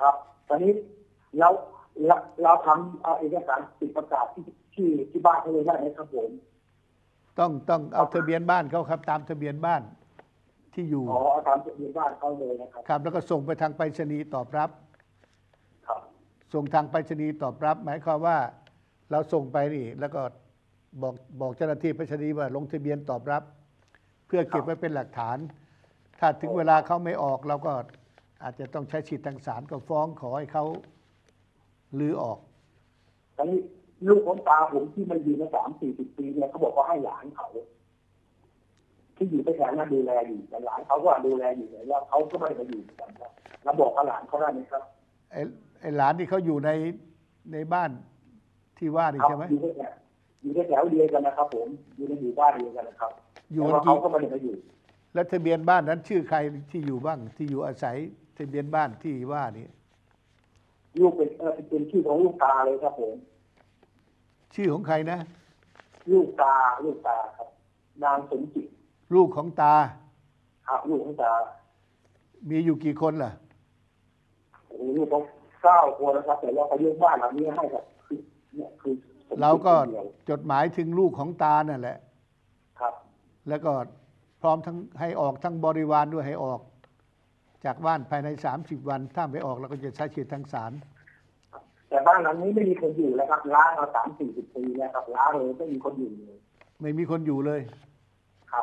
ตอนนี้เราทำเอกสารติดประกาศที่บ้านเขาเลยได้ไหมครับผมต้องเอาทะเบียนบ้านเขาครับตามทะเบียนบ้านที่อยู่เอาตามทะเบียนบ้านเขาเลยนะครับครับแล้วก็ส่งไปทางไปรษณีย์ตอบรับครับส่งทางไปรษณีย์ตอบรับหมายความว่าเราส่งไปนี่แล้วก็บอกเจ้าหน้าที่ไปรษณีย์ว่าลงทะเบียนตอบรับ เพื่อเก็บไว้เป็นหลักฐาน ถ้าถึงเวลาเขาไม่ออกเราก็อาจจะต้องใช้สิทธิทางศาลก็ฟ้องขอให้เขาลื้อออกตอนนี้ลูกของตาผมที่มาอยู่มา30-40 ปีเนี่ยเขาบอกว่าให้หลานเขาที่อยู่ไปแถวนั้นดูแลอยู่แต่หลานเขาก็ดูแลอยู่แต่ว่าเขาก็ไม่ได้มาอยู่กันครับเราบอกกับหลานเขาได้ไหมครับไอ้หลานที่เขาอยู่ในบ้านที่ว่านี่ใช่ไหมอยู่ในแถวเดียวกันนะครับผมอยู่ในหมู่บ้านเดียวกันนะครับอยู่เขาก็ไม่ได้มาอยู่แล้วทะเบียนบ้านนั้นชื่อใครที่อยู่บ้างที่อยู่อาศัยทะเบียนบ้านที่ว่านี่ลูกเป็นชื่อของลูกตาเลยครับผมชื่อของใครนะลูกตาครับนางสมจิตลูกของตาครับลูกของตามีอยู่กี่คนล่ะลูกของ9 คนนะครับแต่ว่าเขาเลี้ยงบ้านหลังนี้ให้ครับเนี่ยคือเราก็จดหมายถึงลูกของตานั่นแหละครับแล้วก็พร้อมทั้งให้ออกทั้งบริวารด้วยให้ออกจากบ้านภายใน30 วันถ้าไม่ออกเราก็จะใช้สิทธิทางศาลแต่บ้านหลังนี้ไม่มีคนอยู่แล้วครับล้างมา30-40 ปีแล้วครับล้างเลยไม่มีคนอยู่เลยไม่มีคนอยู่เลยครับ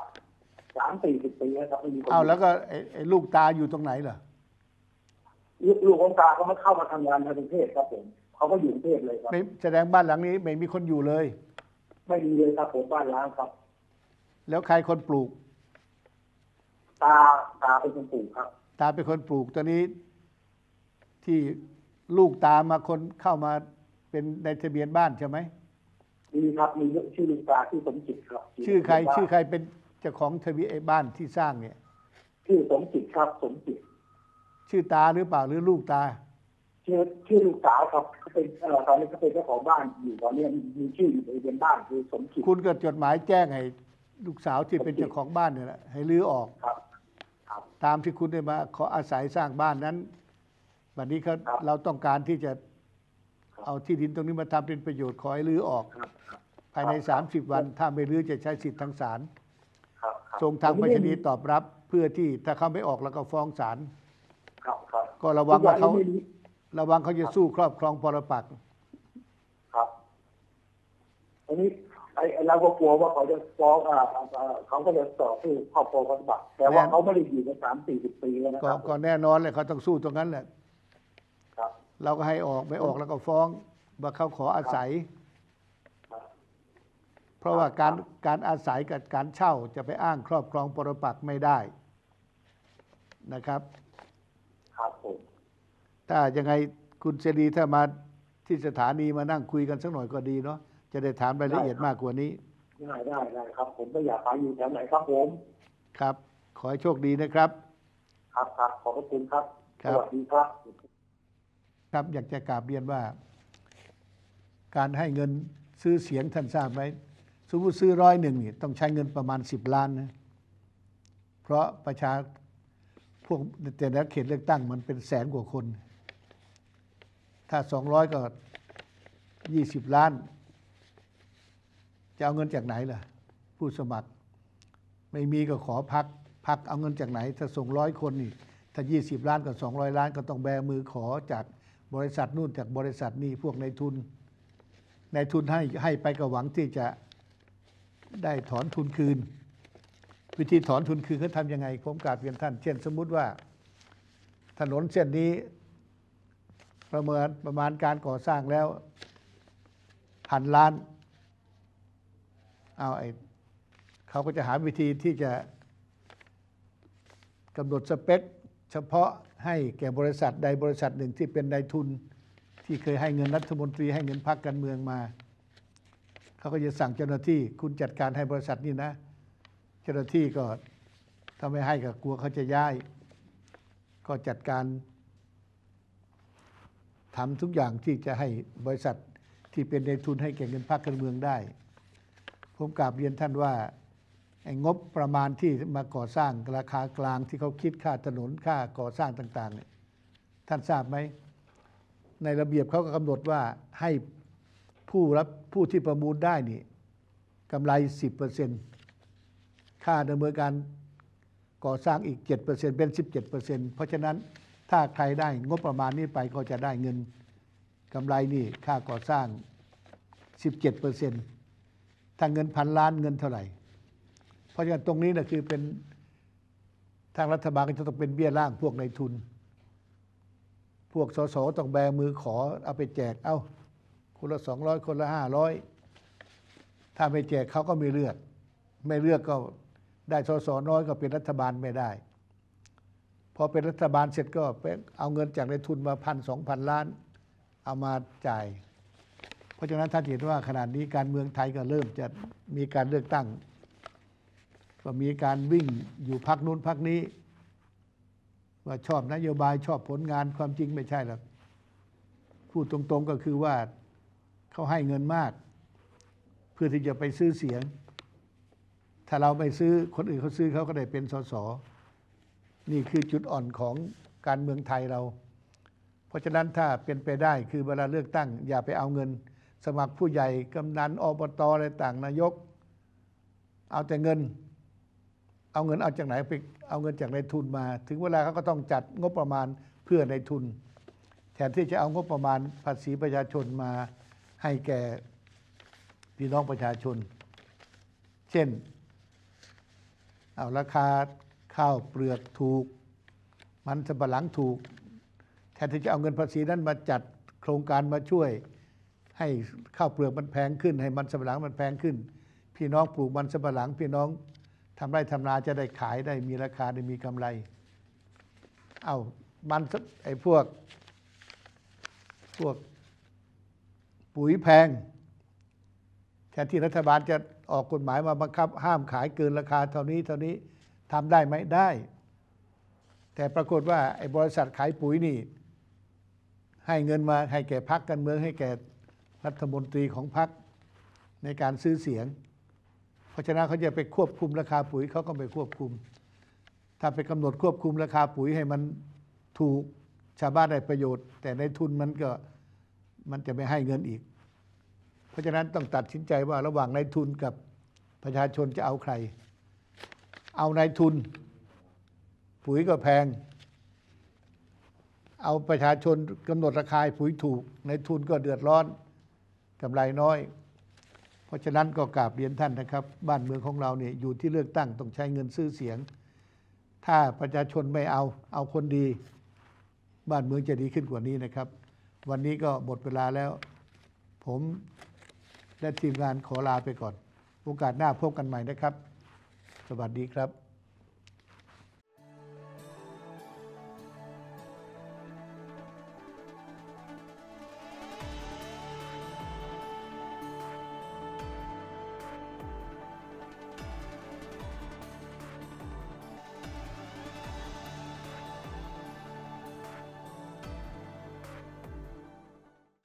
30-40 ปีแล้วครับไม่มีคนแล้วก็ไอ้ลูกตาอยู่ตรงไหนเหรอลูกของตาเขาไม่เข้ามาทำงานในกรุงเทพครับผมเขาก็อยู่กรุงเทพเลยครับไม่แสดงบ้านหลังนี้ไม่มีคนอยู่เลยไม่มีเลยครับผมบ้านล้างครับแล้วใครคนปลูกตาเป็นคนปลูกครับตาเป็นคนปลูกตอนนี้ที่ลูกตามาคนเข้ามาเป็นในทะเบียนบ้านใช่ไหมมีครับมีชื่อลูกตาชื่อสมจิตครับชื่อใครเป็นเจ้าของทะเบียนบ้านที่สร้างเนี่ยชื่อสมจิตครับสมจิตชื่อตาหรือเปล่าหรือลูกตาชื่อลูกสาวครับเขาเป็นตอนนี้เขาเป็นเจ้าของบ้านอยู่ตอนนี้มีชื่ออยู่ในทะเบียนบ้านคือสมจิตคุณก็จดหมายแจ้งให้ลูกสาวที่เป็นเจ้าของบ้านเนี่ยแหละให้รื้อออกครับตามที่คุณได้มาขออาศัยสร้างบ้านนั้นวันนี้เราต้องการที่จะเอาที่ดินตรงนี้มาทำเป็นประโยชน์ขอให้รื้อออกภายใน30 วันถ้าไม่รื้อจะใช้สิทธิทางศาลส่งทางไปรษณีย์ตอบรับเพื่อที่ถ้าเขาไม่ออกแล้วก็ฟ้องศาลก็ระวังว่าเขาจะสู้ครอบครองปรปักษ์ครับอันนี้เราก็กลัวว่าเขาจะฟ้องเขาก็จะต่อสู้ครอบครองปรปักษ์แต่ว่าเขาไม่ได้อยู่มา30-40 ปีแล้วนะครับก็แน่นอนเลยเขาต้องสู้ตรงนั้นแหละเราก็ให้ออกไม่ออกแล้วก็ฟ้องว่าเขาขออาศัยเพราะว่าการอาศัยกับการเช่าจะไปอ้างครอบครองปรปักษ์ไม่ได้นะครับครับผมถ้ายังไงคุณเสรีถ้ามาที่สถานีมานั่งคุยกันสักหน่อยก็ดีเนาะจะได้ถามรายละเอียดมากกว่านี้ได้ครับผมก็อยากไปอยู่แถวไหนครับผมครับขอให้โชคดีนะครับครับขอบพระคุณครับสวัสดีครับครับอยากจะกราบเรียนว่าการให้เงินซื้อเสียงท่านทราบไหมสมมติซื้อ100นี่ต้องใช้เงินประมาณ10 ล้านนะเพราะพวกแต่ละเขตเลือกตั้งมันเป็น100,000 กว่าคนถ้า200ก็20 ล้านจะเอาเงินจากไหนล่ะผู้สมัครไม่มีก็ขอพักเอาเงินจากไหนถ้าส่ง100 คนนี่ถ้า20 ล้านกับ200 ล้านก็ต้องแบมือขอจากบริษัทนู่นจากบริษัทนี้พวกนายทุนให้ไปก็หวังที่จะได้ถอนทุนคืนวิธีถอนทุนคืนเขาทำยังไงผมกราบเรียนท่านเช่นสมมุติว่าถนนเส้นนี้ประมาณการก่อสร้างแล้ว1,000 ล้านเขาก็จะหาวิธีที่จะกำหนดสเปคเฉพาะให้แก่บริษัทใดบริษัทหนึ่งที่เป็นนายทุนที่เคยให้เงินรัฐมนตรีให้เงินพรรคการเมืองมาเขาก็จะสั่งเจ้าหน้าที่คุณจัดการให้บริษัทนี้นะเจ้าหน้าที่ก็ถ้าไม่ให้ก็กลัวเขาจะย้ายก็จัดการทำทุกอย่างที่จะให้บริษัทที่เป็นนายทุนให้แก่เงินพรรคการเมืองได้ผมกราบเรียนท่านว่างบประมาณที่มาก่อสร้างราคากลางที่เขาคิดค่าถนนค่าก่อสร้างต่างๆเนี่ยท่านทราบไหมในระเบียบเขาก็กำหนดว่าให้ผู้ที่ประมูลได้นี่กำไร 10%ค่าดำเนินการก่อสร้างอีก 7% เป็น 17%เพราะฉะนั้นถ้าใครได้งบประมาณนี้ไปก็จะได้เงินกำไรนี่ค่าก่อสร้าง 17%ถ้าเงิน1,000 ล้านเงินเท่าไหร่เพราะฉะนั้นตรงนี้นะคือเป็นทางรัฐบาลก็จะต้องเป็นเบี้ยล่างพวกในทุนพวกสสต้องแบมือขอเอาไปแจกเอาคนละ200คนละ500ถ้าไม่แจกเขาก็ไม่เลือกก็ได้สสน้อยก็เป็นรัฐบาลไม่ได้พอเป็นรัฐบาลเสร็จก็ไปเอาเงินจากในทุนมา 1,000-2,000 ล้านเอามาจ่ายเพราะฉะนั้นท่านเห็นว่าขนาดนี้การเมืองไทยก็เริ่มจะมีการเลือกตั้งก็มีการวิ่งอยู่พรรคนู้นพรรคนี้ว่าชอบนโยบายชอบผลงานความจริงไม่ใช่หรอกพูดตรงๆก็คือว่าเขาให้เงินมากเพื่อที่จะไปซื้อเสียงถ้าเราไม่ซื้อคนอื่นเขาซื้อเขาก็ได้เป็นสสนี่คือจุดอ่อนของการเมืองไทยเราเพราะฉะนั้นถ้าเป็นไปได้คือเวลาเลือกตั้งอย่าไปเอาเงินสมัครผู้ใหญ่กำนันอบตอะไรต่างนายกเอาแต่เงินเอาจากไหนไปเอาเงินจากในทุนมาถึงเวลาเขาก็ต้องจัดงบประมาณเพื่อในทุนแทนที่จะเอางบประมาณภาษีประชาชนมาให้แก่พี่น้องประชาชนเช่นเอาราคาข้าวเปลือกถูกมันสำปะหลังถูกแทนที่จะเอาเงินภาษีนั้นมาจัดโครงการมาช่วยให้ข้าวเปลือกมันแพงขึ้นให้มันสำปะหลังมันแพงขึ้นพี่น้องปลูกมันสำปะหลังพี่น้องทำไร่ทำนาจะได้ขายได้มีราคาได้มีกำไรเอามันไอ้พวกปุ๋ยแพงแทนที่รัฐบาลจะออกกฎหมายมาบังคับห้ามขายเกินราคาเท่านี้ทำได้ไหมได้แต่ปรากฏว่าไอ้บริษัทขายปุ๋ยนี่ให้เงินมาให้แก่พรรคการเมืองให้แก่รัฐมนตรีของพรรคในการซื้อเสียงเพราะฉะนั้นเขาจะไปควบคุมราคาปุ๋ยเขาก็ไม่ควบคุมถ้าไปกำหนดควบคุมราคาปุ๋ยให้มันถูกชาวบ้านได้ประโยชน์แต่ในทุนมันจะไม่ให้เงินอีกเพราะฉะนั้นต้องตัดสินใจว่าระหว่างนายทุนกับประชาชนจะเอาใครเอานายทุนปุ๋ยก็แพงเอาประชาชนกำหนดราคาปุ๋ยถูกนายทุนก็เดือดร้อนกำไรน้อยเพราะฉะนั้นก็กราบเรียนท่านนะครับบ้านเมืองของเราเนี่ยอยู่ที่เลือกตั้งต้องใช้เงินซื้อเสียงถ้าประชาชนไม่เอาคนดีบ้านเมืองจะดีขึ้นกว่านี้นะครับวันนี้ก็หมดเวลาแล้วผมและทีมงานขอลาไปก่อนโอกาสหน้าพบกันใหม่นะครับสวัสดีครับ